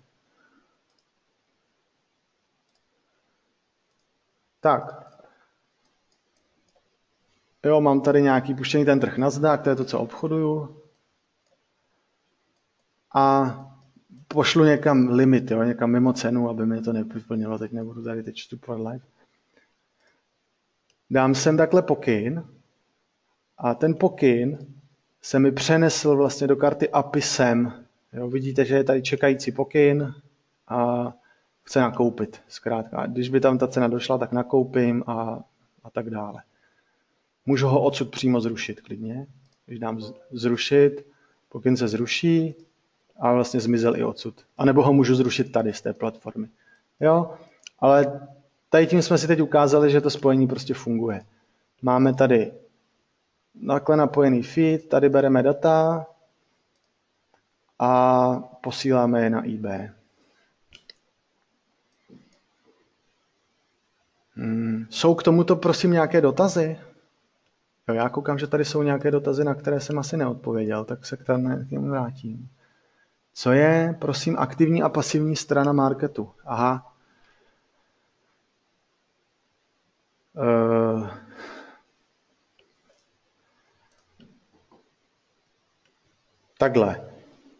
Tak. Jo, mám tady nějaký puštěný ten trh Nasdaq, to je to, co obchoduju. A pošlu někam limit, jo, někam mimo cenu, aby mi to nevyplnilo, teď nebudu tady teď vstupovat live. Dám sem takhle pokyn a ten pokyn se mi přenesl vlastně do karty API sem. Jo, vidíte, že je tady čekající pokyn a chce nakoupit. Zkrátka, když by tam ta cena došla, tak nakoupím a tak dále. Můžu ho odsud přímo zrušit klidně. Když dám zrušit, pokyn se zruší a vlastně zmizel i odsud. A nebo ho můžu zrušit tady z té platformy. Jo? Ale tady tím jsme si teď ukázali, že to spojení prostě funguje. Máme tady takhle napojený feed, tady bereme data a posíláme je na eBay. Jsou k tomuto prosím nějaké dotazy? Jo, já koukám, že tady jsou nějaké dotazy, na které jsem asi neodpověděl, tak se k němu vrátím. Co je, prosím, aktivní a pasivní strana marketu? Aha. Takhle.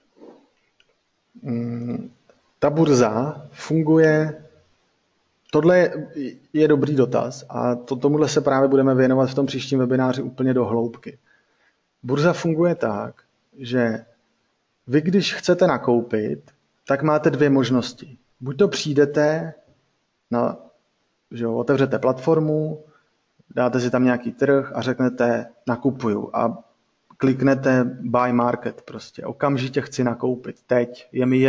Ta burza funguje. Tohle je dobrý dotaz a tomuhle se právě budeme věnovat v tom příštím webináři úplně do hloubky. Burza funguje tak, že vy, když chcete nakoupit, tak máte dvě možnosti. Buď to přijdete, otevřete platformu, dáte si tam nějaký trh a řeknete nakupuju a kliknete buy market prostě. Okamžitě chci nakoupit. Teď. Je mi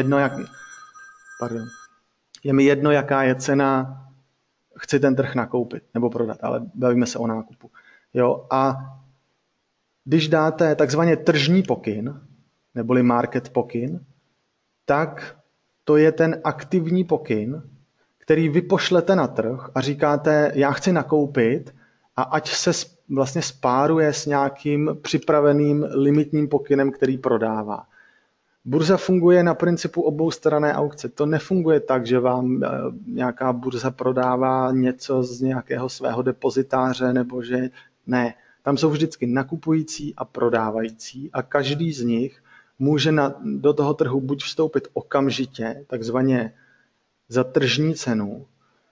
jedno, jaká je cena, chci ten trh nakoupit nebo prodat, ale bavíme se o nákupu. Jo? A když dáte takzvaně tržní pokyn, neboli market pokyn, tak to je ten aktivní pokyn, který vy pošlete na trh a říkáte, já chci nakoupit a ať se vlastně spáruje s nějakým připraveným limitním pokynem, který prodává. Burza funguje na principu oboustranné aukce. To nefunguje tak, že vám nějaká burza prodává něco z nějakého svého depozitáře, nebo že ne. Tam jsou vždycky nakupující a prodávající a každý z nich může do toho trhu buď vstoupit okamžitě, takzvaně za tržní cenu,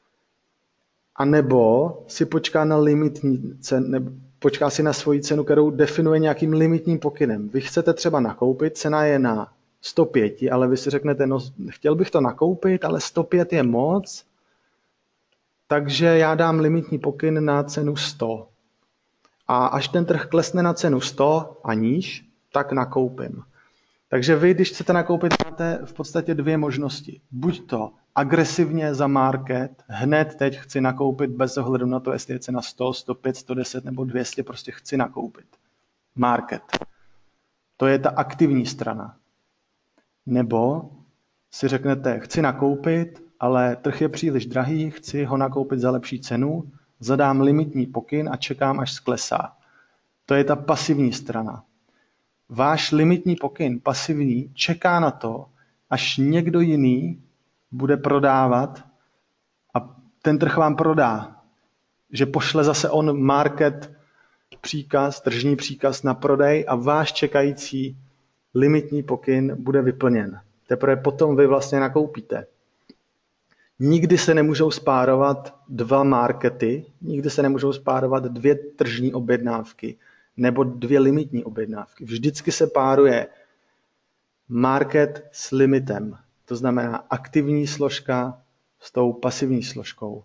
anebo si počká na limitní cenu, počká si na svoji cenu, kterou definuje nějakým limitním pokynem. Vy chcete třeba nakoupit, cena je na 105, ale vy si řeknete, no chtěl bych to nakoupit, ale 105 je moc, takže já dám limitní pokyn na cenu 100. A až ten trh klesne na cenu 100 a níž, tak nakoupím. Takže vy, když chcete nakoupit, máte v podstatě dvě možnosti. Buď to agresivně za market, hned teď chci nakoupit bez ohledu na to, jestli je cena 100, 105, 110 nebo 200, prostě chci nakoupit. Market. To je ta aktivní strana. Nebo si řeknete, chci nakoupit, ale trh je příliš drahý, chci ho nakoupit za lepší cenu, zadám limitní pokyn a čekám, až sklesá. To je ta pasivní strana. váš limitní pokyn, pasivní, čeká na to, až někdo jiný bude prodávat a ten trh vám prodá. Že pošle zase on market příkaz, tržní příkaz na prodej a váš čekající limitní pokyn bude vyplněn. Teprve potom vy vlastně nakoupíte. Nikdy se nemůžou spárovat dva markety, nikdy se nemůžou spárovat dvě tržní objednávky nebo dvě limitní objednávky. Vždycky se páruje market s limitem. To znamená aktivní složka s tou pasivní složkou.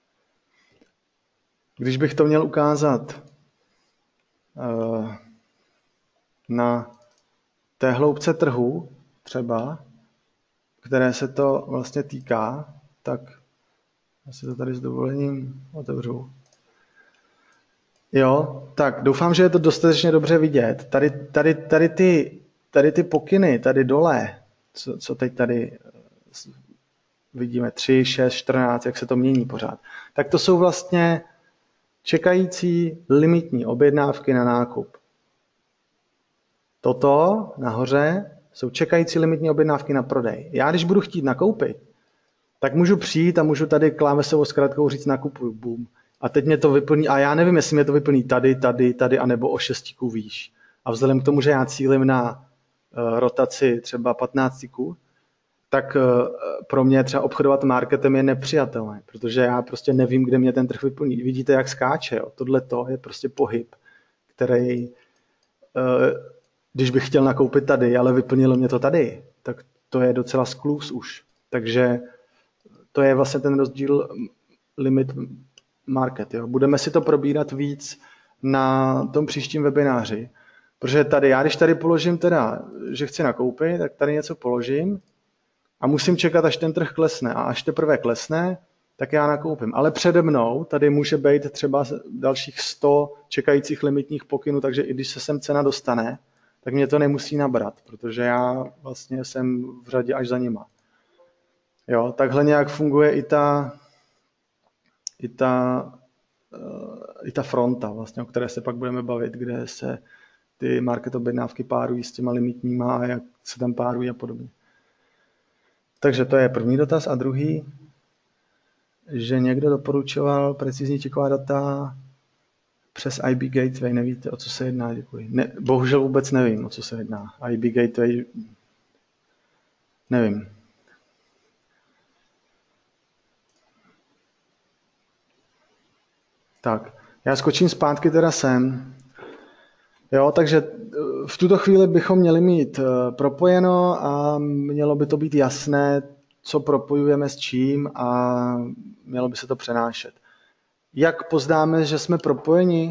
Když bych to měl ukázat na té hloubce trhu třeba, které se to vlastně týká, tak já si to tady s dovolením otevřu. Jo, tak doufám, že je to dostatečně dobře vidět. Tady ty pokyny, tady dole, co teď tady vidíme, 3, 6, 14, jak se to mění pořád, tak to jsou vlastně čekající limitní objednávky na nákup. Toto nahoře jsou čekající limitní objednávky na prodej. Já když budu chtít nakoupit, tak můžu přijít a můžu tady klávesovou zkratkou říct nakupuj, boom. A teď mě to vyplní, a já nevím, jestli mě to vyplní tady, anebo o 6 výš. A vzhledem k tomu, že já cílim na rotaci třeba 15, tak pro mě třeba obchodovat marketem je nepřijatelné, protože já prostě nevím, kde mě ten trh vyplní. Vidíte, jak skáče. Jo? Tohle je prostě pohyb, který, když bych chtěl nakoupit tady, ale vyplnilo mě to tady, tak to je docela skluz už. Takže to je vlastně ten rozdíl limit market. Jo? Budeme si to probírat víc na tom příštím webináři, protože tady, já když tady položím teda, že chci nakoupit, tak tady něco položím a musím čekat, až ten trh klesne. A až teprve klesne, tak já nakoupím. Ale přede mnou tady může být třeba dalších 100 čekajících limitních pokynů, takže i když se sem cena dostane, tak mě to nemusí nabrat, protože já vlastně jsem v řadě až za nima. Jo, takhle nějak funguje i ta fronta, vlastně, o které se pak budeme bavit, kde se ty market objednávky párují s těma limitníma a jak se tam párují a podobně. Takže to je první dotaz. A druhý, že někdo doporučoval precizní čeková data přes IB Gateway. Nevíte, o co se jedná? Děkuji. Ne, bohužel vůbec nevím, o co se jedná. IB Gateway nevím. Tak, já skočím zpátky teda sem. Jo, takže v tuto chvíli bychom měli mít propojeno a mělo by to být jasné, co propojujeme s čím a mělo by se to přenášet. Jak poznáme, že jsme propojeni?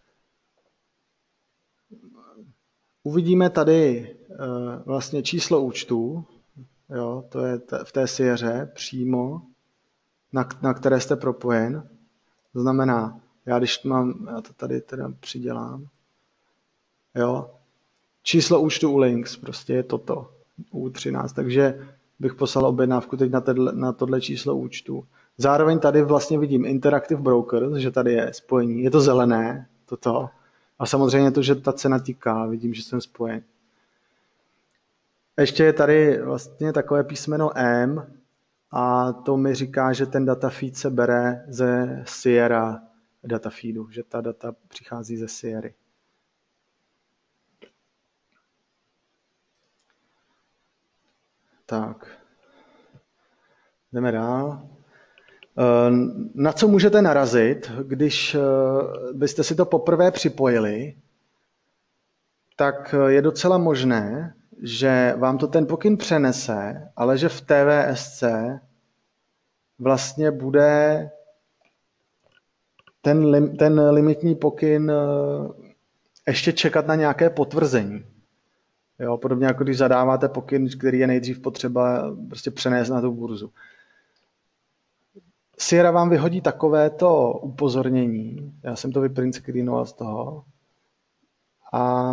Uvidíme tady vlastně číslo účtu, jo, to je v té sieře přímo, na které jste propojen. To znamená, já to tady teda přidělám, jo, číslo účtu u Links, prostě je toto, U13, takže bych poslal objednávku teď na tohle číslo účtu. Zároveň tady vlastně vidím Interactive Brokers, že tady je spojení, je to zelené, toto, a samozřejmě to, že ta cena tiká, vidím, že jsem spojen. Ještě je tady vlastně takové písmeno M a to mi říká, že ten data feed se bere ze Sierra data feedu, že ta data přichází ze Sierry. Tak, jdeme dál. Na co můžete narazit, když byste si to poprvé připojili, tak je docela možné, že vám to ten pokyn přenese, ale že v TVSC vlastně bude ten limitní pokyn ještě čekat na nějaké potvrzení. Jo, podobně jako když zadáváte pokyn, který je nejdřív potřeba prostě přenést na tu burzu. Sierra vám vyhodí takovéto upozornění. Já jsem to vyprint screenoval z toho. A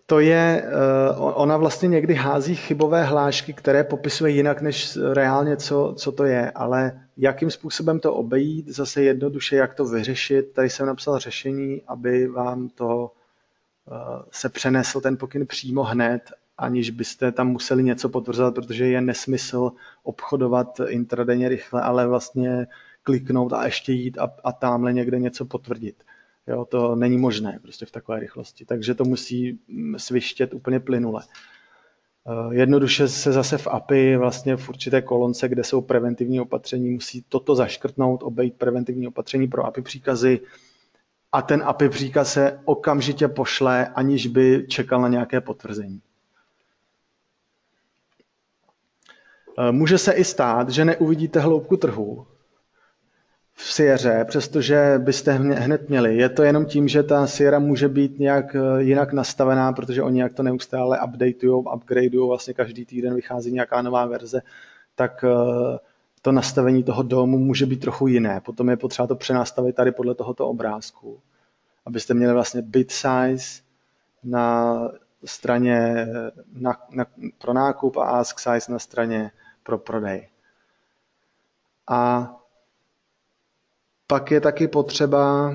To je, ona vlastně někdy hází chybové hlášky, které popisuje jinak, než reálně, co to je, ale jakým způsobem to obejít, zase jednoduše, jak to vyřešit. Tady jsem napsal řešení, aby vám to se přenesl ten pokyn přímo hned, aniž byste tam museli něco potvrzovat, protože je nesmysl obchodovat intradenně rychle, ale vlastně kliknout a ještě jít a tamhle někde něco potvrdit. Jo, to není možné prostě v takové rychlosti, takže to musí svištět úplně plynule. Jednoduše se zase v API vlastně v určité kolonce, kde jsou preventivní opatření, musí toto zaškrtnout, obejít preventivní opatření pro API příkazy a ten API příkaz se okamžitě pošle, aniž by čekal na nějaké potvrzení. Může se i stát, že neuvidíte hloubku trhu v Sierře, přestože byste hned měli. Je to jenom tím, že ta Sierra může být nějak jinak nastavená, protože oni jak to neustále updatujou, upgradeujou, vlastně každý týden vychází nějaká nová verze, tak to nastavení toho domu může být trochu jiné. Potom je potřeba to přenastavit tady podle tohoto obrázku, abyste měli vlastně bid size na straně pro nákup a ask size na straně pro prodej. A pak je taky potřeba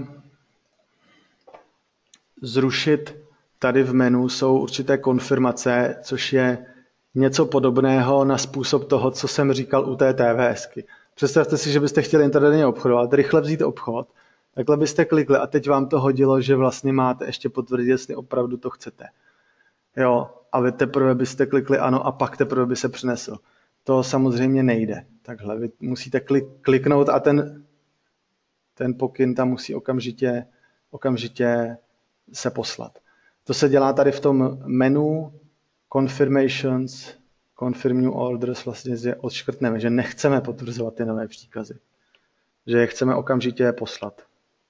zrušit, tady v menu jsou určité konfirmace, což je něco podobného na způsob toho, co jsem říkal u té TVSky. Představte si, že byste chtěli internetně obchodovat, rychle vzít obchod, takhle byste klikli a teď vám to hodilo, že vlastně máte ještě potvrdit, jestli opravdu to chcete. Jo, a vy teprve byste klikli ano a pak teprve by se přinesl. To samozřejmě nejde. Takhle, vy musíte kliknout a ten pokyn tam musí okamžitě se poslat. To se dělá tady v tom menu confirmations, confirm new orders, vlastně že odškrtneme, že nechceme potvrzovat ty nové příkazy, že je chceme okamžitě poslat.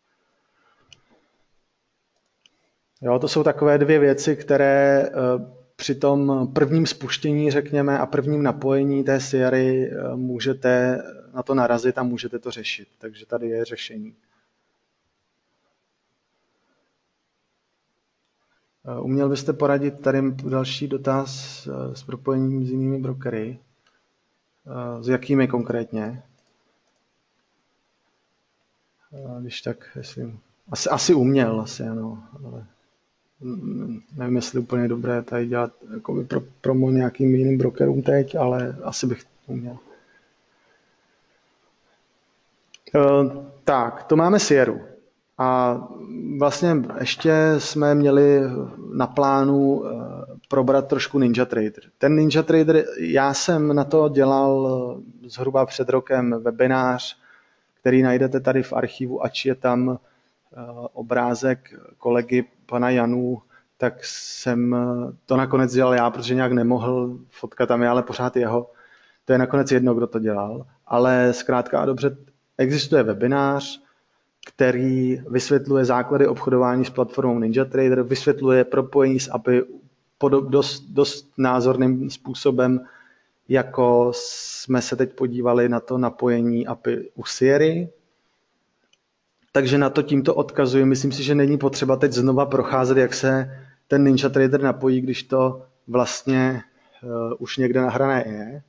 Jo, to jsou takové dvě věci, které při tom prvním spuštění, řekněme, a prvním napojení té Sierry můžete na to narazit a můžete to řešit. Takže tady je řešení. Uměl byste poradit tady další dotaz s propojením s jinými brokery? S jakými konkrétně? Když tak, jestli... Asi uměl, ano, ale nevím, jestli úplně dobré tady dělat jako promo nějakým jiným brokerům teď, ale asi bych uměl. Tak, to máme Sierru. A vlastně ještě jsme měli na plánu probrat trošku NinjaTrader. Ten NinjaTrader, já jsem na to dělal zhruba před rokem webinář, který najdete tady v archivu, ač je tam obrázek kolegy pana Janu, tak jsem to nakonec dělal já, protože nějak nemohl, fotka tam je, ale pořád jeho. To je nakonec jedno, kdo to dělal. Ale zkrátka a dobře, existuje webinář, který vysvětluje základy obchodování s platformou NinjaTrader, vysvětluje propojení s API dost názorným způsobem, jako jsme se teď podívali na to napojení API u Sierry. Takže na to tímto odkazuji. Myslím si, že není potřeba teď znova procházet, jak se ten NinjaTrader napojí, když to vlastně už někde nahrané je.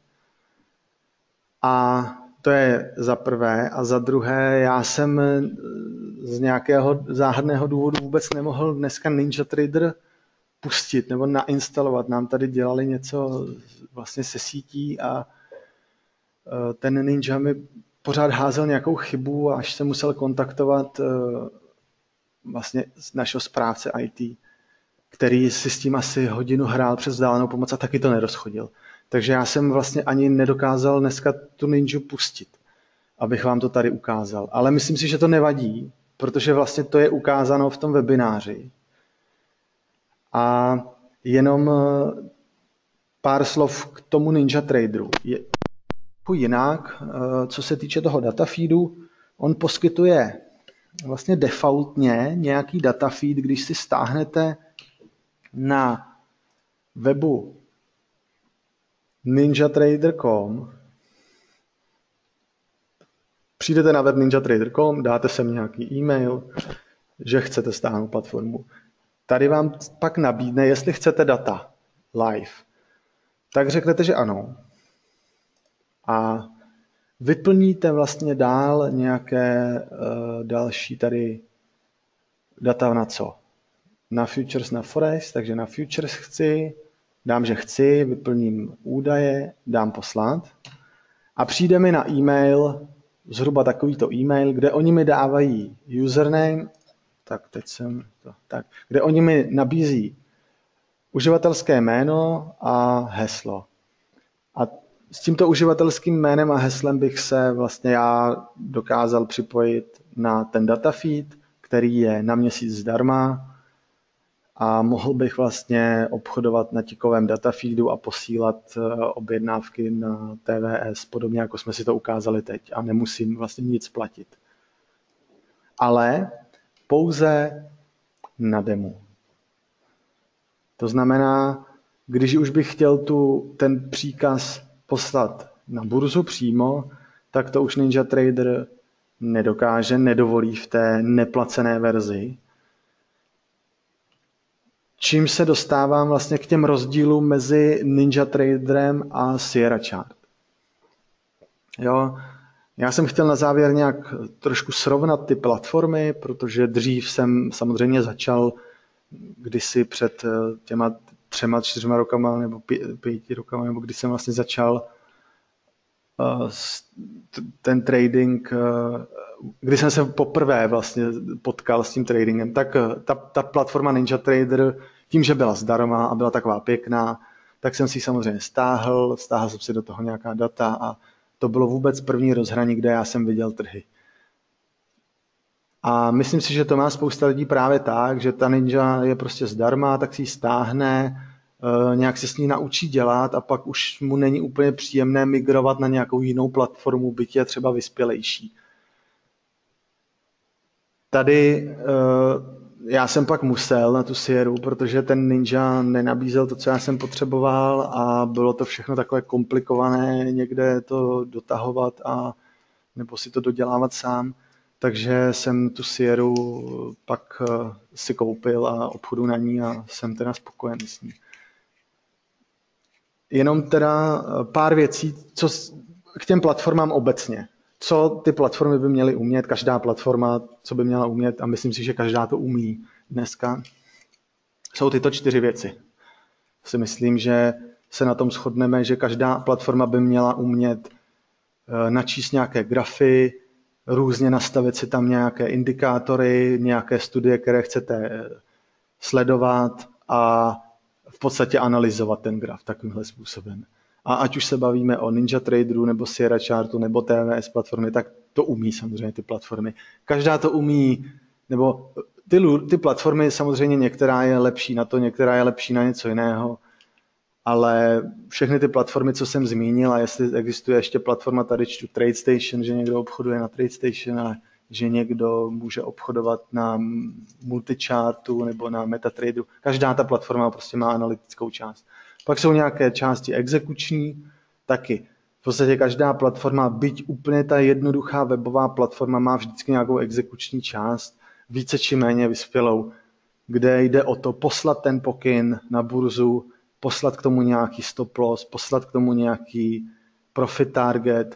A to je za prvé. A za druhé, já jsem z nějakého záhadného důvodu vůbec nemohl dneska NinjaTrader pustit nebo nainstalovat. Nám tady dělali něco vlastně se sítí a ten Ninja mi pořád házel nějakou chybu, až jsem musel kontaktovat vlastně našeho správce IT, který si s tím asi hodinu hrál přes vzdálenou pomoc a taky to nerozchodil. Takže já jsem vlastně ani nedokázal dneska tu Ninju pustit, abych vám to tady ukázal. Ale myslím si, že to nevadí, protože vlastně to je ukázáno v tom webináři. A jenom pár slov k tomu NinjaTraderu. Jinak, co se týče toho datafeedu, on poskytuje vlastně defaultně nějaký datafeed, když si stáhnete na webu ninjatrader.com, přijdete na web ninjatrader.com, dáte sem nějaký e-mail, že chcete stáhnout platformu, tady vám pak nabídne, jestli chcete data live. Tak řeknete, že ano. A vyplníte vlastně dál nějaké další tady data na co? Na futures, na forex, takže na futures chci, dám, že chci, vyplním údaje, dám poslat a přijde mi na e-mail, zhruba takovýto e-mail, kde oni mi dávají username, kde oni mi nabízí uživatelské jméno a heslo. A s tímto uživatelským jménem a heslem bych se vlastně já dokázal připojit na ten datafeed, který je na měsíc zdarma a mohl bych vlastně obchodovat na tikovém datafeedu a posílat objednávky na TVS, podobně jako jsme si to ukázali teď a nemusím vlastně nic platit. Ale pouze na demo. To znamená, když už bych chtěl ten příkaz poslat na burzu přímo, tak to už NinjaTrader nedokáže, nedovolí v té neplacené verzi. Čím se dostávám vlastně k těm rozdílům mezi NinjaTraderem a Sierra Chart. Jo, já jsem chtěl na závěr nějak trošku srovnat ty platformy, protože dřív jsem samozřejmě začal kdysi před těma 3-4 rokama nebo 5 rokama, nebo když jsem vlastně začal ten trading, když jsem se poprvé vlastně potkal s tím tradingem, tak ta platforma NinjaTrader, tím, že byla zdarma a byla taková pěkná, tak jsem si ji samozřejmě stáhl jsem si do toho nějaká data a to bylo vůbec první rozhraní, kde já jsem viděl trhy. A myslím si, že to má spousta lidí právě tak, že ta Ninja je prostě zdarma, tak si ji stáhne, nějak se s ní naučí dělat a pak už mu není úplně příjemné migrovat na nějakou jinou platformu, byť je třeba vyspělejší. Tady já jsem pak musel na tu Sierru, protože ten Ninja nenabízel to, co já jsem potřeboval a bylo to všechno takové komplikované, někde to dotahovat a nebo si to dodělávat sám. Takže jsem tu Sierru pak si koupil a obchodu na ní a jsem teda spokojený s ní. Jenom teda pár věcí, co k těm platformám obecně. Co ty platformy by měly umět, každá platforma, co by měla umět, a myslím si, že každá to umí dneska, jsou tyto 4 věci. Si myslím, že se na tom shodneme, že každá platforma by měla umět načíst nějaké grafy, různě nastavit si tam nějaké indikátory, nějaké studie, které chcete sledovat a v podstatě analyzovat ten graf takovýmhle způsobem. A ať už se bavíme o NinjaTraderu, nebo Sierra Chartu, nebo TVS platformy, tak to umí samozřejmě ty platformy. Každá to umí, nebo ty platformy samozřejmě některá je lepší na to, některá je lepší na něco jiného, ale všechny ty platformy, co jsem zmínil, a jestli existuje ještě platforma, tady čtu TradeStation, že někdo obchoduje na TradeStation a že někdo může obchodovat na multichartu nebo na MetaTraderu. Každá ta platforma prostě má analytickou část. Pak jsou nějaké části exekuční, taky. V podstatě každá platforma, byť úplně ta jednoduchá webová platforma, má vždycky nějakou exekuční část, více či méně vyspělou, kde jde o to poslat ten pokyn na burzu, poslat k tomu nějaký stop loss, poslat k tomu nějaký profit target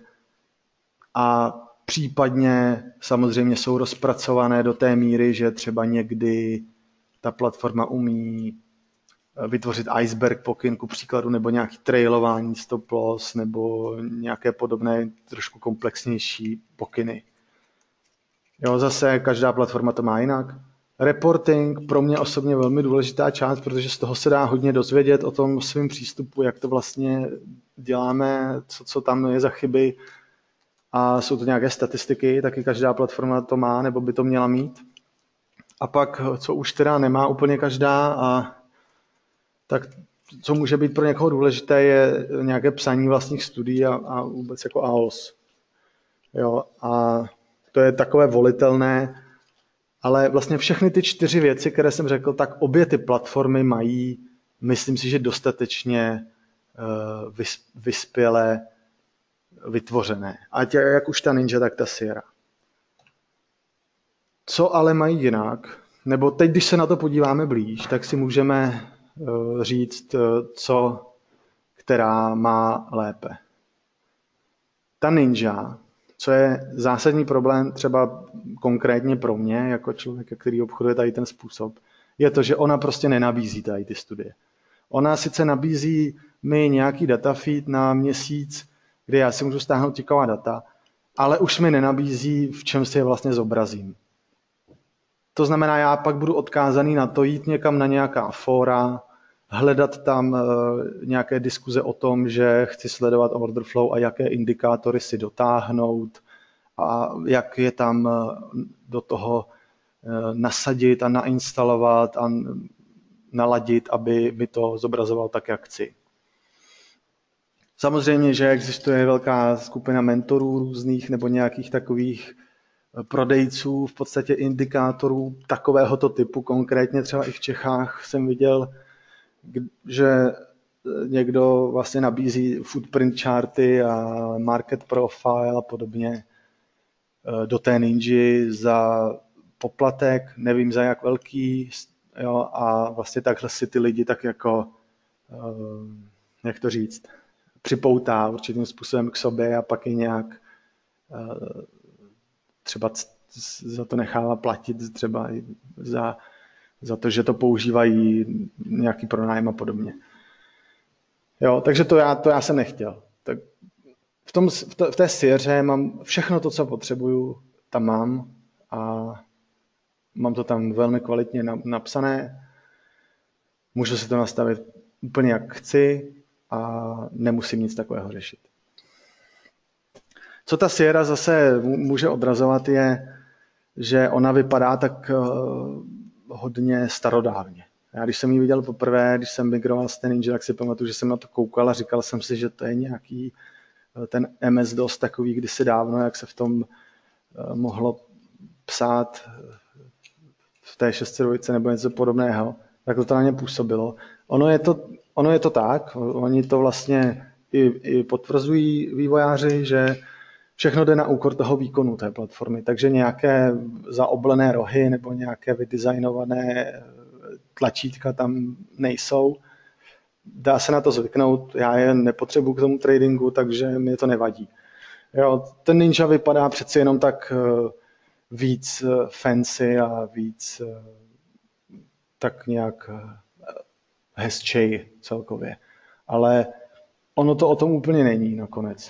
a případně samozřejmě jsou rozpracované do té míry, že třeba někdy ta platforma umí vytvořit iceberg pokyn ku příkladu, nebo nějaký trailování stop loss, nebo nějaké podobné trošku komplexnější pokyny. Jo, zase každá platforma to má jinak. Reporting pro mě osobně velmi důležitá část, protože z toho se dá hodně dozvědět o tom svém přístupu, jak to vlastně děláme, co tam je za chyby. A jsou to nějaké statistiky, taky každá platforma to má, nebo by to měla mít. A pak, co už teda nemá úplně každá, a tak co může být pro někoho důležité, je nějaké psaní vlastních studií a vůbec jako AOS. Jo, a to je takové volitelné, ale vlastně všechny ty 4 věci, které jsem řekl, tak obě ty platformy mají, myslím si, že dostatečně vyspělé vytvořené. Ať jak už ta Ninja, tak ta Sierra. Co ale mají jinak, Nebo teď, když se na to podíváme blíž, tak si můžeme říct, co která má lépe. Ta Ninja, co je zásadní problém třeba konkrétně pro mě, jako člověka, který obchoduje tady ten způsob, je to, že ona prostě nenabízí tady ty studie. Ona sice nabízí mi nějaký datafeed na měsíc, kde já si můžu stáhnout těková data, ale už mi nenabízí, v čem si je vlastně zobrazím. To znamená, já pak budu odkázaný na to jít někam na nějaká fóra, hledat tam nějaké diskuze o tom, že chci sledovat order flow a jaké indikátory si dotáhnout a jak je tam do toho nasadit a nainstalovat a naladit, aby mi to zobrazoval tak, jak chci. Samozřejmě, že existuje velká skupina mentorů různých nebo nějakých takových prodejců, v podstatě indikátorů takovéhoto typu. Konkrétně třeba i v Čechách jsem viděl, že někdo vlastně nabízí footprint charty a market profile a podobně do té Ninji za poplatek, nevím za jak velký, jo, a vlastně takhle si ty lidi tak jako, jak to říct, připoutá určitým způsobem k sobě a pak je nějak třeba za to nechává platit třeba za to, že to používají nějaký pronájem a podobně. Jo, takže to já jsem nechtěl. Tak v té sféře mám všechno to, co potřebuju, tam mám a mám to tam velmi kvalitně napsané. Můžu si to nastavit úplně jak chci a nemusím nic takového řešit. Co ta Sierra zase může odrazovat je, že ona vypadá tak hodně starodávně. Já když jsem ji viděl poprvé, když jsem migroval z té Ninja, tak si pamatuju, že jsem na to koukal a říkal jsem si, že to je nějaký ten MS-DOS takový kdysi dávno, jak se v tom mohlo psát v té 602 nebo něco podobného. Tak to na ně působilo. Ono je to tak, oni to vlastně i potvrzují vývojáři, že všechno jde na úkor toho výkonu té platformy, takže nějaké zaoblené rohy nebo nějaké vydesignované tlačítka tam nejsou. Dá se na to zvyknout, já je nepotřebuji k tomu tradingu, takže mi to nevadí. Jo, ten Ninja vypadá přeci jenom tak víc fancy a víc tak nějak hezčej celkově. Ale ono to o tom úplně není nakonec.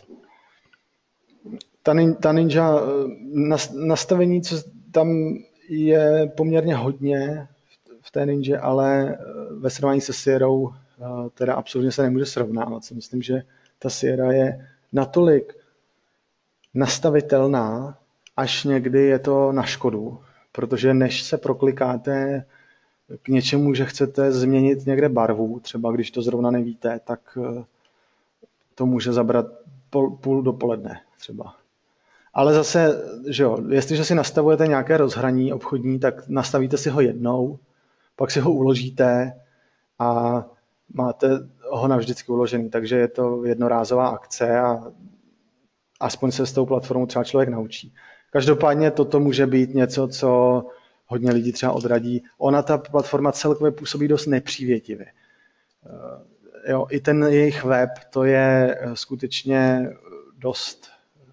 Ta Ninja, nastavení, co tam je poměrně hodně v té Ninja, ale ve srovnání se Sierrou teda absolutně se nemůže srovnávat. Myslím, že ta Sierra je natolik nastavitelná, až někdy je to na škodu, protože než se proklikáte k něčemu, že chcete změnit někde barvu, třeba když to zrovna nevíte, tak to může zabrat půl dopoledne třeba. Ale zase, že jo, jestliže si nastavujete nějaké rozhraní obchodní, tak nastavíte si ho jednou, pak si ho uložíte a máte ho navždycky uložený, takže je to jednorázová akce a aspoň se s tou platformou třeba člověk naučí. Každopádně toto může být něco, co hodně lidí třeba odradí. Ona, ta platforma celkově působí dost nepřívětivě. Jo, i ten jejich web, to je skutečně dost...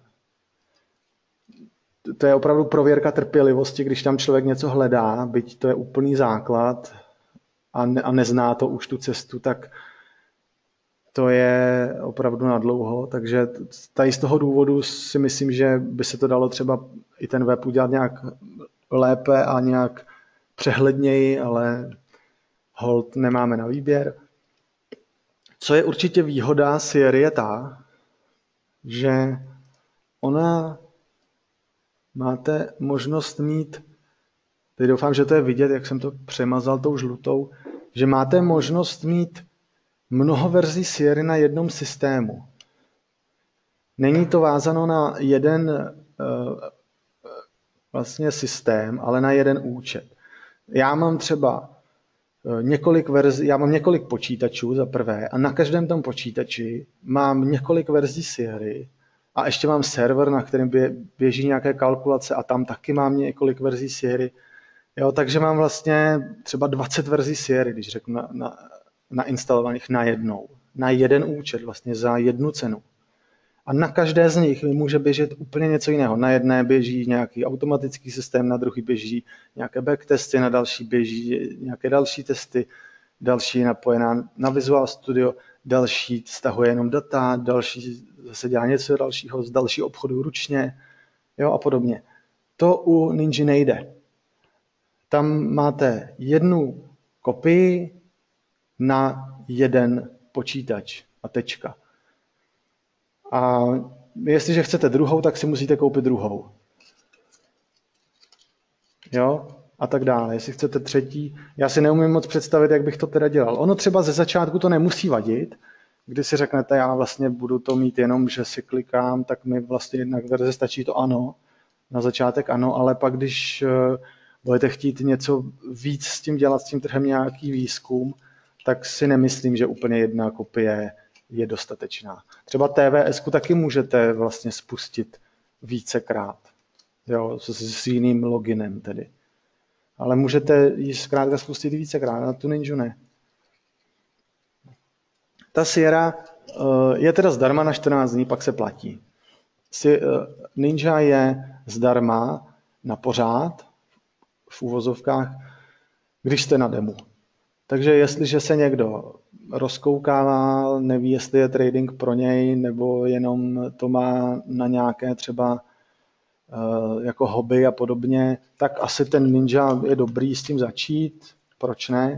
To je opravdu prověrka trpělivosti, když tam člověk něco hledá, byť to je úplný základ a nezná to už tu cestu, tak to je opravdu nadlouho. Takže tady z toho důvodu si myslím, že by se to dalo třeba i ten web udělat nějak lépe a nějak přehledněji, ale hold nemáme na výběr. Co je určitě výhoda Sierry je ta, že ona máte možnost mít, teď doufám, že to je vidět, jak jsem to přemazal tou žlutou, že máte možnost mít mnoho verzí Sierry na jednom systému. Není to vázáno na jeden vlastně systém, ale na jeden účet. Já mám třeba několik verzí, já mám několik počítačů za prvé a na každém tom počítači mám několik verzí Sierry a ještě mám server, na kterém běží nějaké kalkulace a tam taky mám několik verzí Sierry. Jo, takže mám vlastně třeba 20 verzí Sierry, když řeknu nainstalovaných najednou. Na jeden účet, vlastně za jednu cenu. A na každé z nich mi může běžet úplně něco jiného. Na jedné běží nějaký automatický systém, na druhý běží nějaké backtesty, na další běží nějaké další testy, další je napojená na Visual Studio, další stahuje jenom data, další zase dělá něco dalšího, z další obchodu ručně, jo, a podobně. To u Ninja nejde. Tam máte jednu kopii na jeden počítač a tečka. A jestliže chcete druhou, tak si musíte koupit druhou. Jo? A tak dále. Jestli chcete třetí, já si neumím moc představit, jak bych to teda dělal. Ono třeba ze začátku to nemusí vadit, když si řeknete, já vlastně budu to mít jenom, že si klikám, tak mi vlastně jednak verze stačí to ano. Na začátek ano, ale pak když budete chtít něco víc s tím dělat, s tím trhem nějaký výzkum, tak si nemyslím, že úplně jedna kopie je dostatečná. Třeba TVS-ku taky můžete vlastně spustit vícekrát. Jo, s jiným loginem tedy. Ale můžete ji zkrátka spustit vícekrát, na tu Ninju ne. Ta Sierra je teda zdarma na 14 dní, pak se platí. Ninja je zdarma na pořád, v uvozovkách, když jste na demo. Takže jestliže se někdo rozkoukává, neví, jestli je trading pro něj, nebo jenom to má na nějaké třeba jako hobby a podobně, tak asi ten Ninja je dobrý s tím začít, proč ne?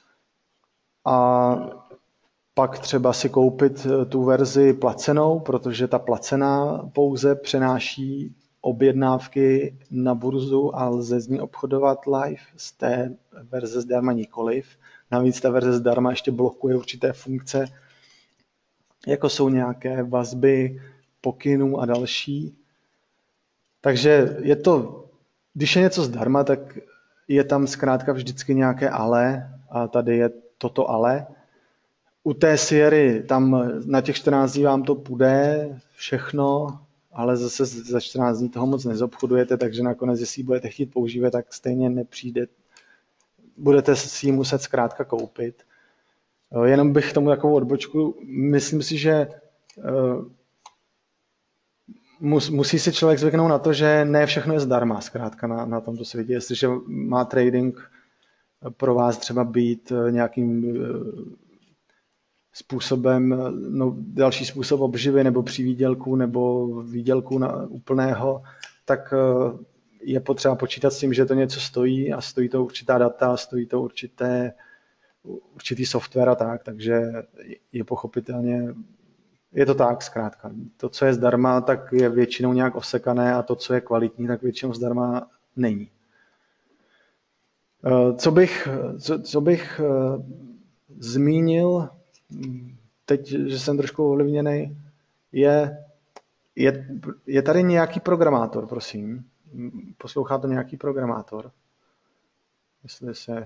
A pak třeba si koupit tu verzi placenou, protože ta placená pouze přenáší objednávky na burzu a lze z ní obchodovat live, z té verze zdarma nikoliv. Navíc ta verze zdarma ještě blokuje určité funkce, jako jsou nějaké vazby, pokynů a další. Takže je to, když je něco zdarma, tak je tam zkrátka vždycky nějaké ale a tady je toto ale. U té Sierry tam na těch 14 dní vám to půjde všechno, ale zase za 14 dní toho moc nezobchodujete, takže nakonec, jestli ji budete chtít používat, tak stejně nepřijde. Budete si ji muset zkrátka koupit. Jenom bych k tomu takovou odbočku. Myslím si, že musí si člověk zvyknout na to, že ne všechno je zdarma zkrátka na tomto světě. Jestliže má trading pro vás třeba být nějakým způsobem, no, další způsob obživy nebo přivýdělku nebo výdělku úplného, tak je potřeba počítat s tím, že to něco stojí a stojí to určitá data, stojí to určitý software a tak, takže je pochopitelně, je to tak zkrátka. To, co je zdarma, tak je většinou nějak osekané a to, co je kvalitní, tak většinou zdarma není. Co bych zmínil, teď, že jsem trošku ovlivněný, je tady nějaký programátor, prosím. Poslouchá to nějaký programátor? Jestli se...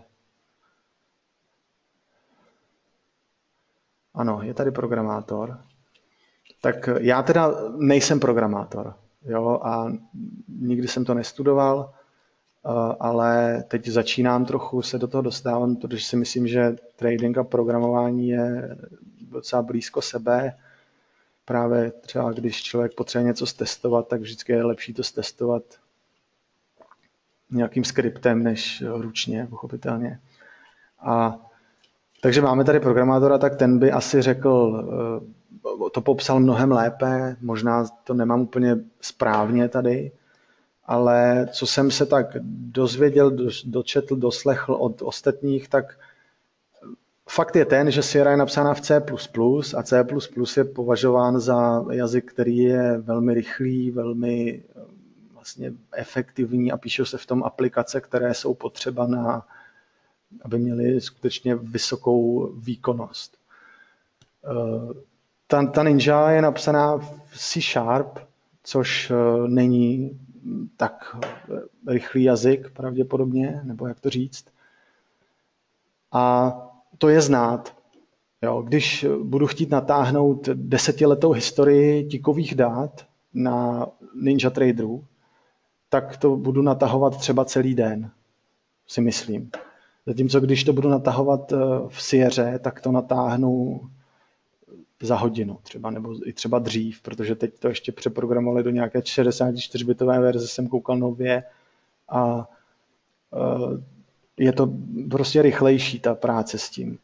Ano, je tady programátor. Tak já teda nejsem programátor, jo, a nikdy jsem to nestudoval, ale teď začínám trochu se do toho dostávat, protože si myslím, že trading a programování je docela blízko sebe. Právě třeba když člověk potřebuje něco stestovat, tak vždycky je lepší to stestovat nějakým skriptem než ručně, pochopitelně. Takže máme tady programátora, tak ten by asi řekl, to popsal mnohem lépe, možná to nemám úplně správně tady, ale co jsem se tak dozvěděl, dočetl, doslechl od ostatních, tak fakt je ten, že Sierra je napsána v C++ a C++ je považován za jazyk, který je velmi rychlý, velmi vlastně efektivní a píšou se v tom aplikace, které jsou potřeba aby měly skutečně vysokou výkonnost. Ta Ninja je napsaná v C#, což není tak rychlý jazyk pravděpodobně, nebo jak to říct. A to je znát. Jo, když budu chtít natáhnout 10letou historii tikových dat na NinjaTraderu, tak to budu natahovat třeba celý den. si myslím. Zatímco když to budu natahovat v Sierře, tak to natáhnu za hodinu třeba, nebo i třeba dřív, protože teď to ještě přeprogramovali do nějaké 64-bitové verze, jsem koukal nově a je to prostě rychlejší ta práce s tím.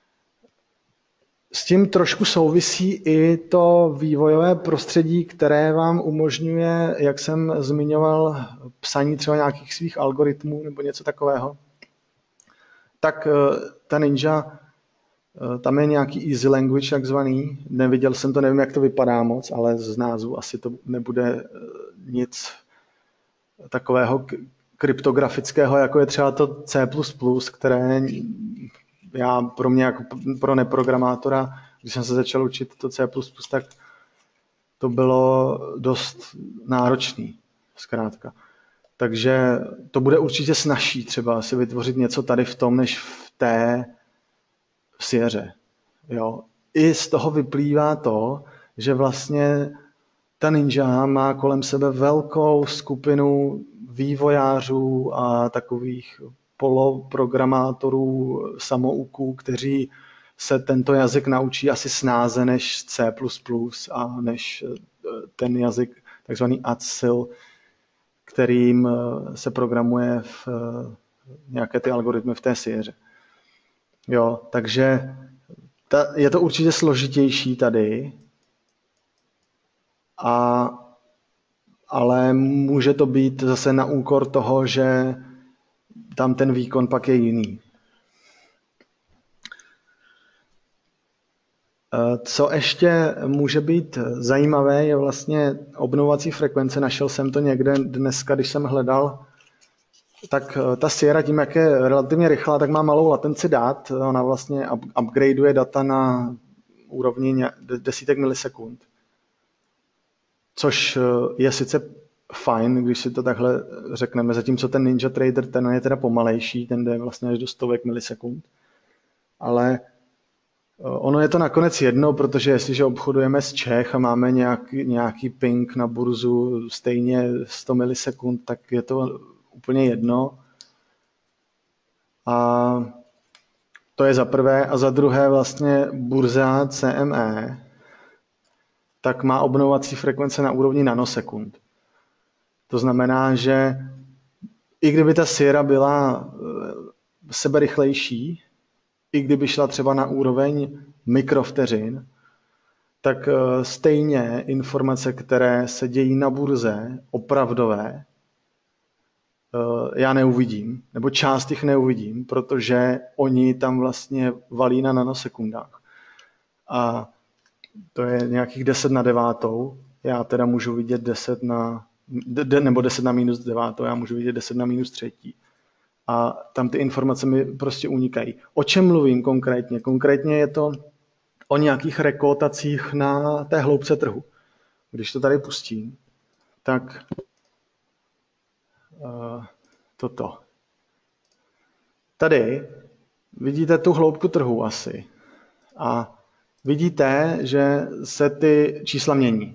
S tím trošku souvisí i to vývojové prostředí, které vám umožňuje, jak jsem zmiňoval, psaní třeba nějakých svých algoritmů nebo něco takového. Tak ta Ninja, tam je nějaký easy language takzvaný. Neviděl jsem to, nevím, jak to vypadá moc, ale z názvu asi to nebude nic takového kryptografického, jako je třeba to C++, které pro mě jako pro neprogramátora, když jsem se začal učit to C++, tak to bylo dost náročný, zkrátka. Takže to bude určitě snazší třeba si vytvořit něco tady v tom, než v té Sierře. Jo. I z toho vyplývá to, že vlastně ta Ninja má kolem sebe velkou skupinu vývojářů a takových poloprogramátorů, samouků, kteří se tento jazyk naučí asi snáze než C++ a než ten jazyk takzvaný ADSL, kterým se programuje v nějaké ty algoritmy v té Sierře. Jo, takže je to určitě složitější tady, ale může to být zase na úkor toho, že tam ten výkon pak je jiný. Co ještě může být zajímavé, je vlastně obnovovací frekvence. Našel jsem to někde dneska, když jsem hledal. Tak ta Sierra tím, jak je relativně rychlá, tak má malou latenci dat. Ona vlastně upgradeuje data na úrovni desítek milisekund. Což je sice fajn, když si to takhle řekneme, zatímco ten Ninja Trader, ten je teda pomalejší, ten jde vlastně až do stovek milisekund. Ale ono je to nakonec jedno, protože jestliže obchodujeme z Čech a máme nějaký ping na burzu stejně 100 milisekund, tak je to úplně jedno. A to je za prvé. A za druhé vlastně burza CME tak má obnovovací frekvence na úrovni nanosekund. To znamená, že i kdyby ta Sierra byla seberychlejší, i kdyby šla třeba na úroveň mikrovteřin, tak stejně informace, které se dějí na burze, opravdové, já neuvidím, nebo část jich neuvidím, protože oni tam vlastně valí na nanosekundách. A to je nějakých 10 na 9. Já teda můžu vidět 10 na minus 9, já můžu vidět 10 na minus 3. A tam ty informace mi prostě unikají. O čem mluvím konkrétně? Konkrétně je to o nějakých rekótacích na té hloubce trhu. Když to tady pustím, tak toto. Tady vidíte tu hloubku trhu asi. A vidíte, že se ty čísla mění.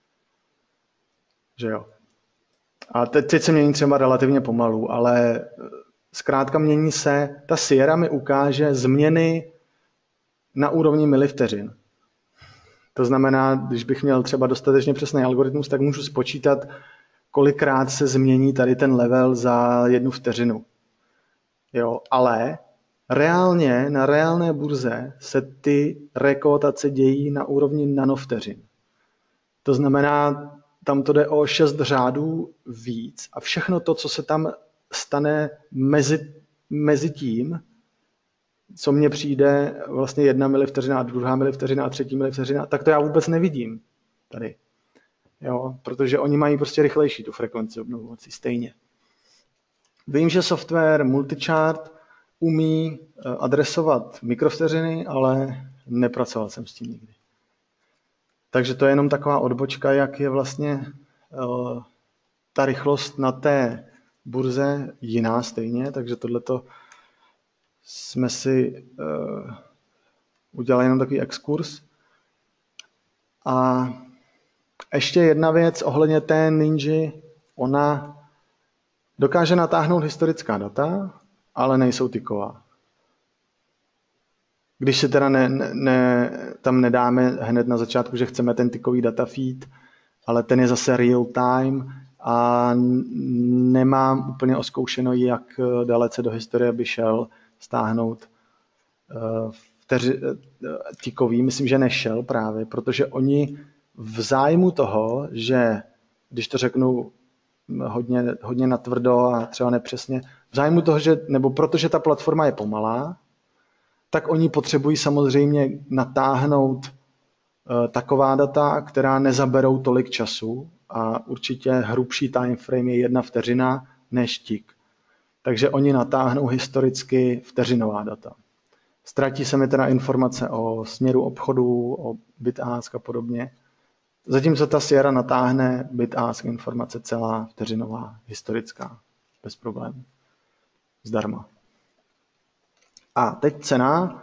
Že jo? A teď se mění třeba relativně pomalu, ale zkrátka mění se. Ta Sierra mi ukáže změny na úrovni milivteřin. To znamená, když bych měl třeba dostatečně přesný algoritmus, tak můžu spočítat, kolikrát se změní tady ten level za 1 vteřinu. Jo, ale reálně, na reálné burze se ty rekótace dějí na úrovni nanovteřin. To znamená, tam to jde o 6 řádů víc a všechno to, co se tam stane mezi tím, co mně přijde vlastně 1 milivteřina, 2 milivteřina a 3 milivteřina, tak to já vůbec nevidím tady. Jo, protože oni mají prostě rychlejší tu frekvenci obnovovací stejně. Vím, že software Multichart umí adresovat mikrovteřiny, ale nepracoval jsem s tím nikdy. Takže to je jenom taková odbočka, jak je vlastně ta rychlost na té burze jiná stejně, takže tohleto jsme si udělali jenom takový exkurs. A ještě jedna věc ohledně té Ninji, ona dokáže natáhnout historická data, ale nejsou tiková. Když si teda tam nedáme hned na začátku, že chceme ten tikový data feed, ale ten je zase real time a nemám úplně oskoušeno, jak dalece do historie by šel stáhnout tikový. Myslím, že nešel právě, protože oni v zájmu toho, že když to řeknu hodně natvrdo a třeba nepřesně, v zájmu toho, nebo protože ta platforma je pomalá, tak oni potřebují samozřejmě natáhnout taková data, která nezaberou tolik času a určitě hrubší time frame je 1 vteřina než tik. Takže oni natáhnou historicky vteřinová data. Ztratí se mi teda informace o směru obchodu, o bit-ask a podobně. Zatímco ta Sierra natáhne bit-ask informace celá vteřinová, historická, bez problémů. Zdarma. A teď cena.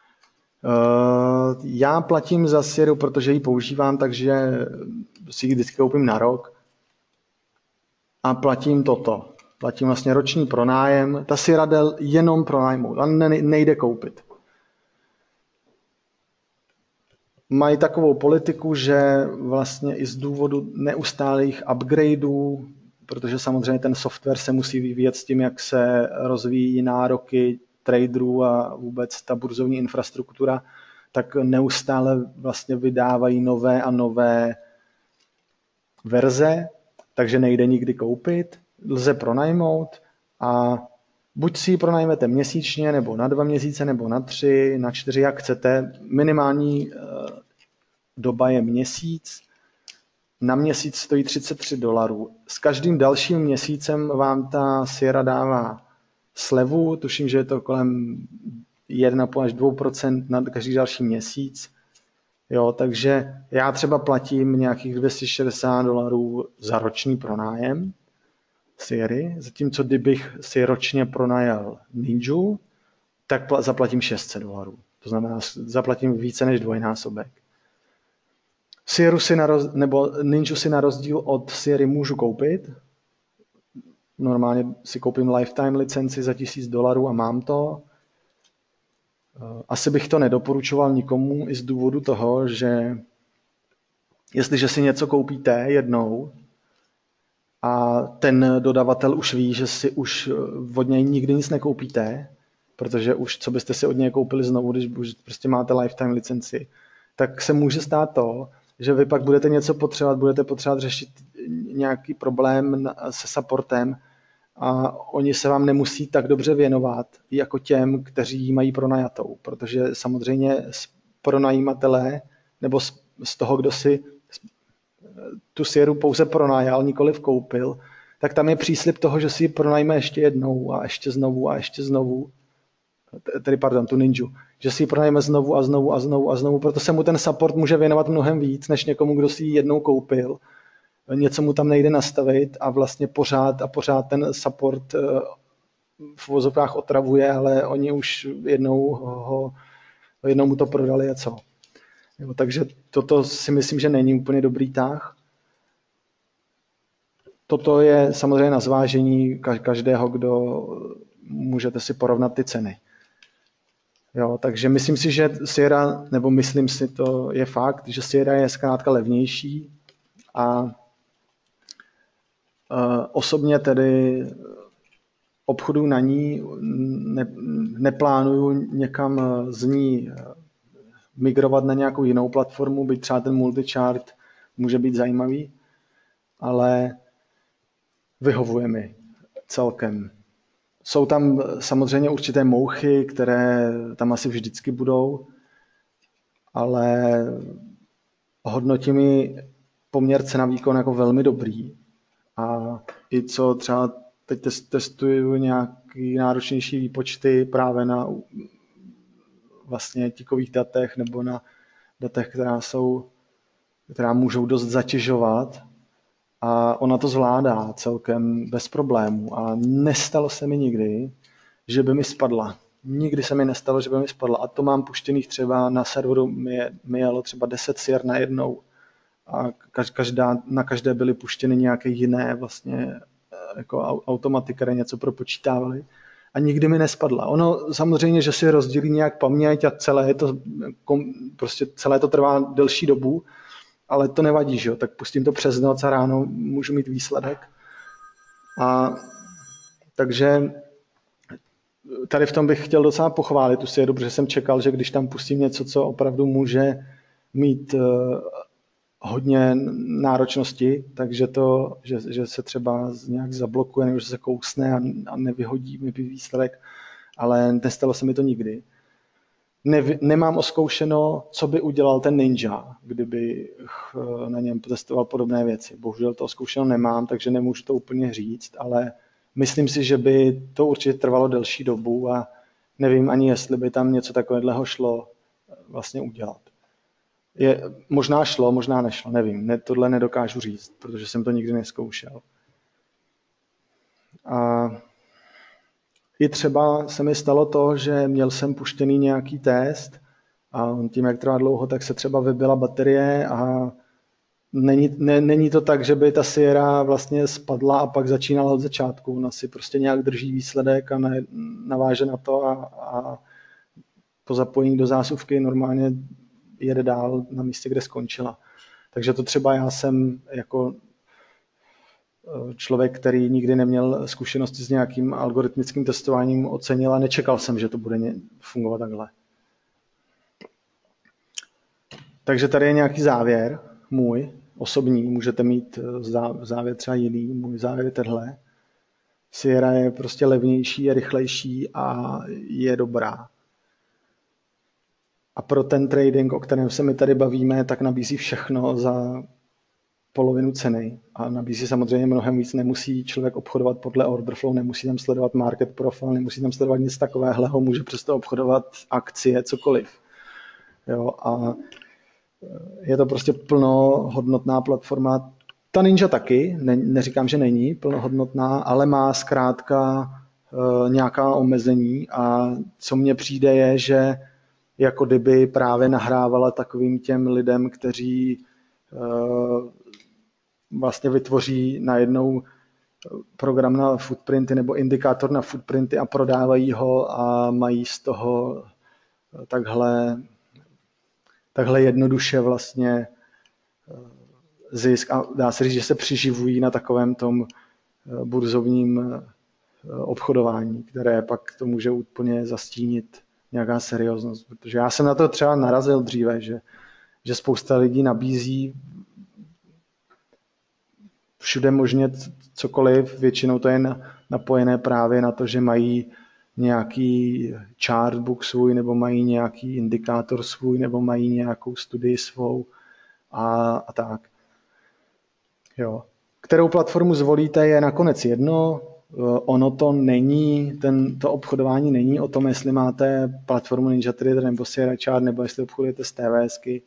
Já platím za Sierru, protože ji používám, takže si ji vždycky koupím na rok. A platím toto. Platím vlastně roční pronájem. Ta Sierra jde jenom pronajmout, a nejde koupit. Mají takovou politiku, že vlastně i z důvodu neustálých upgradeů, protože samozřejmě ten software se musí vyvíjet s tím, jak se rozvíjí nároky traderů a vůbec ta burzovní infrastruktura, tak neustále vlastně vydávají nové a nové verze, takže nejde nikdy koupit, lze pronajmout a buď si ji pronajmete měsíčně, nebo na 2 měsíce, nebo na 3, na 4, jak chcete. Minimální doba je měsíc. Na měsíc stojí $33. S každým dalším měsícem vám ta Sierra dává slevu, tuším, že je to kolem 1,5 až 2% na každý další měsíc. Jo, takže já třeba platím nějakých $260 za roční pronájem Sierry, zatímco kdybych si ročně pronajal Ninju, tak zaplatím $600. To znamená, zaplatím více než dvojnásobek. Sierru nebo Ninju si na rozdíl od Sierry můžu koupit. Normálně si koupím lifetime licenci za $1000 a mám to. Asi bych to nedoporučoval nikomu i z důvodu toho, že jestliže si něco koupíte jednou a ten dodavatel už ví, že si už od něj nikdy nic nekoupíte, protože už co byste si od něj koupili znovu, když už prostě máte lifetime licenci, tak se může stát to, že vy pak budete něco budete potřebovat řešit nějaký problém se supportem a oni se vám nemusí tak dobře věnovat jako těm, kteří ji mají pronajatou, protože samozřejmě z pronajímatele nebo z toho, kdo si tu Sierru pouze pronajal, nikoliv koupil, tak tam je příslib toho, že si ji pronajme ještě jednou a ještě znovu a ještě znovu, tu Ninju, že si ji pronajme znovu a znovu a znovu a znovu, proto se mu ten support může věnovat mnohem víc, než někomu, kdo si ji jednou koupil. Něco mu tam nejde nastavit a vlastně pořád ten support v uvozovkách otravuje, ale oni už jednou mu to prodali a co. Jo, takže toto si myslím, že není úplně dobrý tah. Toto je samozřejmě na zvážení každého, kdo můžete si porovnat ty ceny. Jo, takže myslím si, že Sierra, nebo myslím si, to je fakt, že Sierra je zkrátka levnější a osobně tedy obchodu na ní neplánuju někam z ní migrovat na nějakou jinou platformu, byť třeba ten multichart může být zajímavý, ale vyhovuje mi celkem. Jsou tam samozřejmě určité mouchy, které tam asi vždycky budou, ale hodnotím ji poměr cena výkon jako velmi dobrý. A i co třeba teď testuju nějaký náročnější výpočty právě na vlastně tikových datech nebo na datech, která můžou dost zatěžovat, a ona to zvládá celkem bez problémů a nestalo se mi nikdy, že by mi spadla. Nikdy se mi nestalo, že by mi spadla. A to mám puštěných třeba na serveru, mi jelo třeba 10 Sier najednou a na každé byly puštěny nějaké jiné vlastně jako automaty, které něco propočítávaly. a nikdy mi nespadla. Ono samozřejmě, že si rozdělí nějak paměť a celé to trvá delší dobu, ale to nevadí, že jo? Tak pustím to přes noc a ráno můžu mít výsledek. Takže tady v tom bych chtěl docela pochválit tu sieru, protože jsem čekal, že když tam pustím něco, co opravdu může mít hodně náročnosti, takže že se třeba nějak zablokuje nebo že se kousne a nevyhodí mi výsledek, ale nestalo se mi to nikdy. Nemám oskoušeno, co by udělal ten Ninja, kdyby na něm testoval podobné věci. Bohužel to oskoušeno nemám, takže nemůžu to úplně říct, ale myslím si, že by to určitě trvalo delší dobu a nevím ani, jestli by tam něco takového šlo vlastně udělat. Možná šlo, možná nešlo, nevím. Tohle nedokážu říct, protože jsem to nikdy nezkoušel. A i třeba se mi stalo to, že měl jsem puštěný nějaký test a tím, jak trvá dlouho, tak se třeba vybila baterie a není to tak, že by ta Sierra vlastně spadla a pak začínala od začátku. Ona si prostě nějak drží výsledek a naváže na to a po zapojení do zásuvky normálně jede dál na místě, kde skončila. Takže to třeba já jsem jako člověk, který nikdy neměl zkušenosti s nějakým algoritmickým testováním, ocenil a nečekal jsem, že to bude fungovat takhle. Takže tady je nějaký závěr můj, osobní, můžete mít závěr třeba jiný, můj závěr je tenhle. Sierra je prostě levnější, je rychlejší a je dobrá. A pro ten trading, o kterém se my tady bavíme, tak nabízí všechno za polovinu ceny a nabízí samozřejmě mnohem víc. Nemusí člověk obchodovat podle order flow, nemusí tam sledovat market profile, nemusí tam sledovat nic takového, může přesto obchodovat akcie, cokoliv. Jo, a je to prostě plnohodnotná platforma. Ta Ninja taky, neříkám, že není plnohodnotná, ale má zkrátka nějaká omezení a co mně přijde je, že jako kdyby právě nahrávala takovým těm lidem, kteří vlastně vytvoří najednou program na footprinty nebo indikátor na footprinty a prodávají ho a mají z toho takhle jednoduše vlastně zisk a dá se říct, že se přiživují na takovém tom burzovním obchodování, které pak to může úplně zastínit nějaká serióznost. Protože já jsem na to třeba narazil dříve, že spousta lidí nabízí všude možně cokoliv, většinou to je napojené právě na to, že mají nějaký chartbook svůj, nebo mají nějaký indikátor svůj, nebo mají nějakou studii svou a tak. Jo. Kterou platformu zvolíte, je nakonec jedno. Ono to není, to obchodování není o tom, jestli máte platformu NinjaTrader nebo Sierra Chart, nebo jestli obchodujete s TVSky.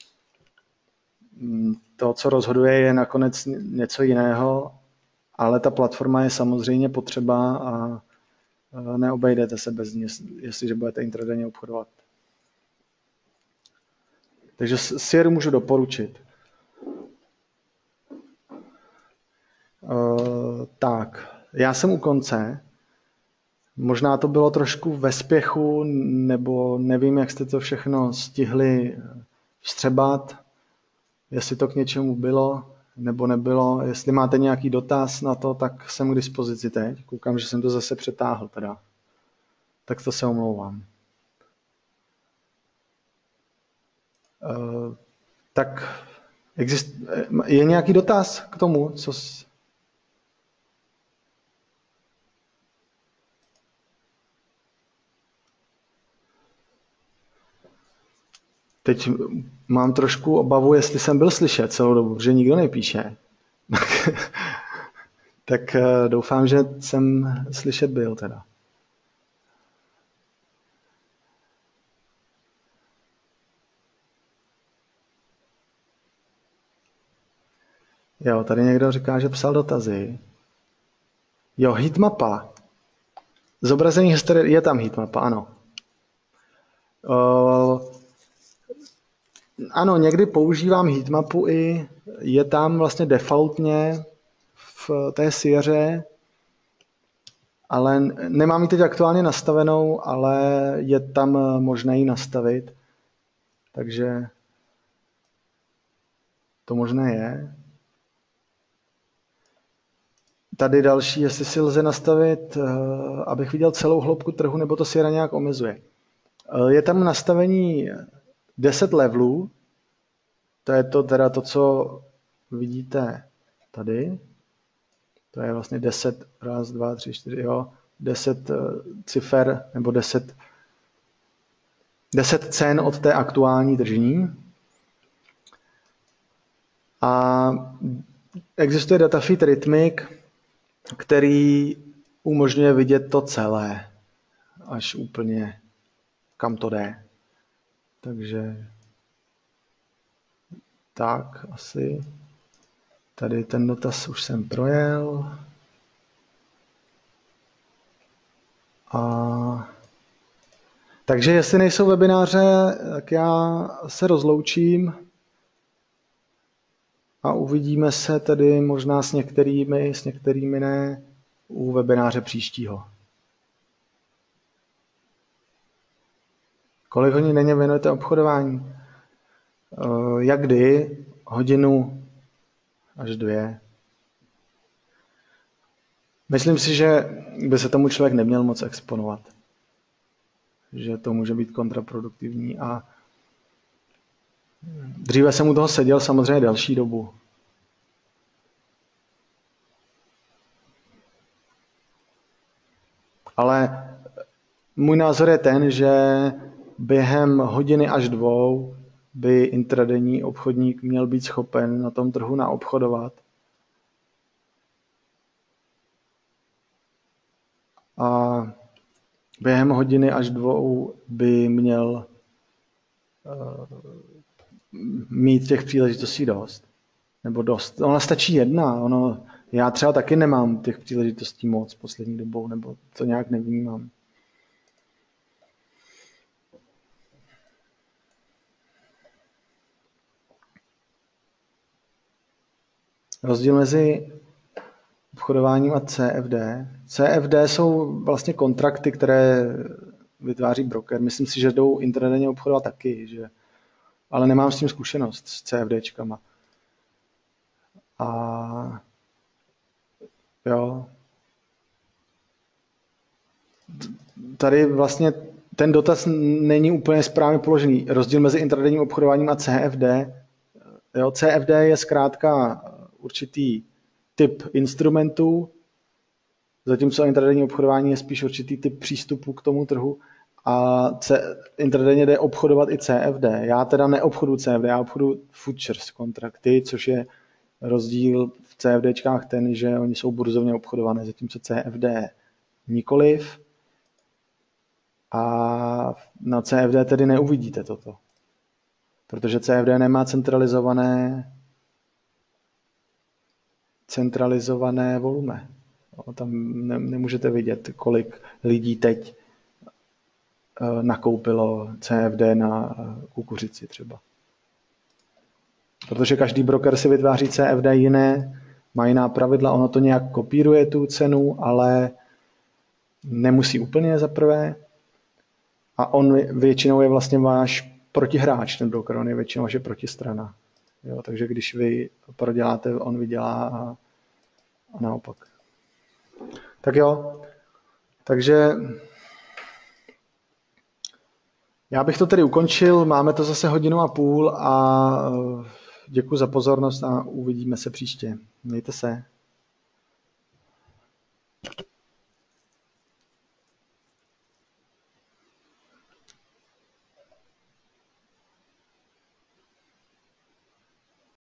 To, co rozhoduje, je nakonec něco jiného, ale ta platforma je samozřejmě potřeba a neobejdete se bez ní, jestliže budete intradenně obchodovat. Takže Sierru můžu doporučit. Tak, já jsem u konce. Možná to bylo trošku ve spěchu, nebo nevím, jak jste to všechno stihli vstřebat, jestli to k něčemu bylo, nebo nebylo. Jestli máte nějaký dotaz na to, tak jsem k dispozici teď. Koukám, že jsem to zase přetáhl teda. Tak to se omlouvám. Tak je nějaký dotaz k tomu, co... Teď mám trošku obavu, jestli jsem byl slyšet celou dobu, protože nikdo nepíše. Tak doufám, že jsem slyšet byl teda. Jo, tady někdo říká, že psal dotazy. Jo, heatmapa. Zobrazení historie, je tam heatmapa, ano. Ano, někdy používám heatmapu i, je tam vlastně defaultně v té Sierře ale nemám ji teď aktuálně nastavenou, ale je tam možné ji nastavit. Takže to možné je. Tady další, jestli si lze nastavit, abych viděl celou hloubku trhu, nebo to Sierra nějak omezuje. Je tam nastavení 10 levelů, to je to teda to, co vidíte tady. To je vlastně 10, 1, 2, 3, 4, 10 cifer, nebo 10 cen od té aktuální tržní. A existuje datafeed Rhythmic, který umožňuje vidět to celé, až úplně kam to jde. Takže tak asi. Tady ten dotaz už jsem projel. Takže jestli nejsou webináře, tak já se rozloučím a uvidíme se tedy možná s některými ne, u webináře příštího. Kolik hodin denně věnujete obchodování? Jak kdy? Hodinu až 2. Myslím si, že by se tomu člověk neměl moc exponovat. Že to může být kontraproduktivní a dříve jsem u toho seděl samozřejmě delší dobu. Ale můj názor je ten, že během hodiny až 2 by intradenní obchodník měl být schopen na tom trhu naobchodovat. A během hodiny až 2 by měl mít těch příležitostí dost. Nebo dost. Ona stačí jedna. Já třeba taky nemám těch příležitostí moc poslední dobou, nebo to nějak nevnímám. Rozdíl mezi obchodováním a CFD. CFD jsou vlastně kontrakty, které vytváří broker. Myslím si, že jdou intradenně obchodovat taky, ale nemám s tím zkušenost s CFDčkama. A jo. Tady vlastně ten dotaz není úplně správně položený. Rozdíl mezi intradenním obchodováním a CFD. Jo, CFD je zkrátka určitý typ instrumentů, zatímco intradenní obchodování je spíš určitý typ přístupu k tomu trhu a intradenně jde obchodovat i CFD. Já teda neobchoduji CFD, já obchoduji futures kontrakty, což je rozdíl v CFDčkách ten, že oni jsou burzovně obchodované, zatímco CFD nikoliv. A na CFD tedy neuvidíte toto, protože CFD nemá centralizované volume. Tam nemůžete vidět, kolik lidí teď nakoupilo CFD na kukuřici třeba. Protože každý broker si vytváří CFD jiné, má jiná pravidla, ono to nějak kopíruje tu cenu, ale nemusí úplně za prvé. A on většinou je vlastně váš protihráč, ten broker, on je většinou vaše protistrana. Jo, takže když vy proděláte, on vydělá a naopak. Tak jo, takže já bych to tedy ukončil, máme to zase 1,5 hodiny a děkuji za pozornost a uvidíme se příště. Mějte se.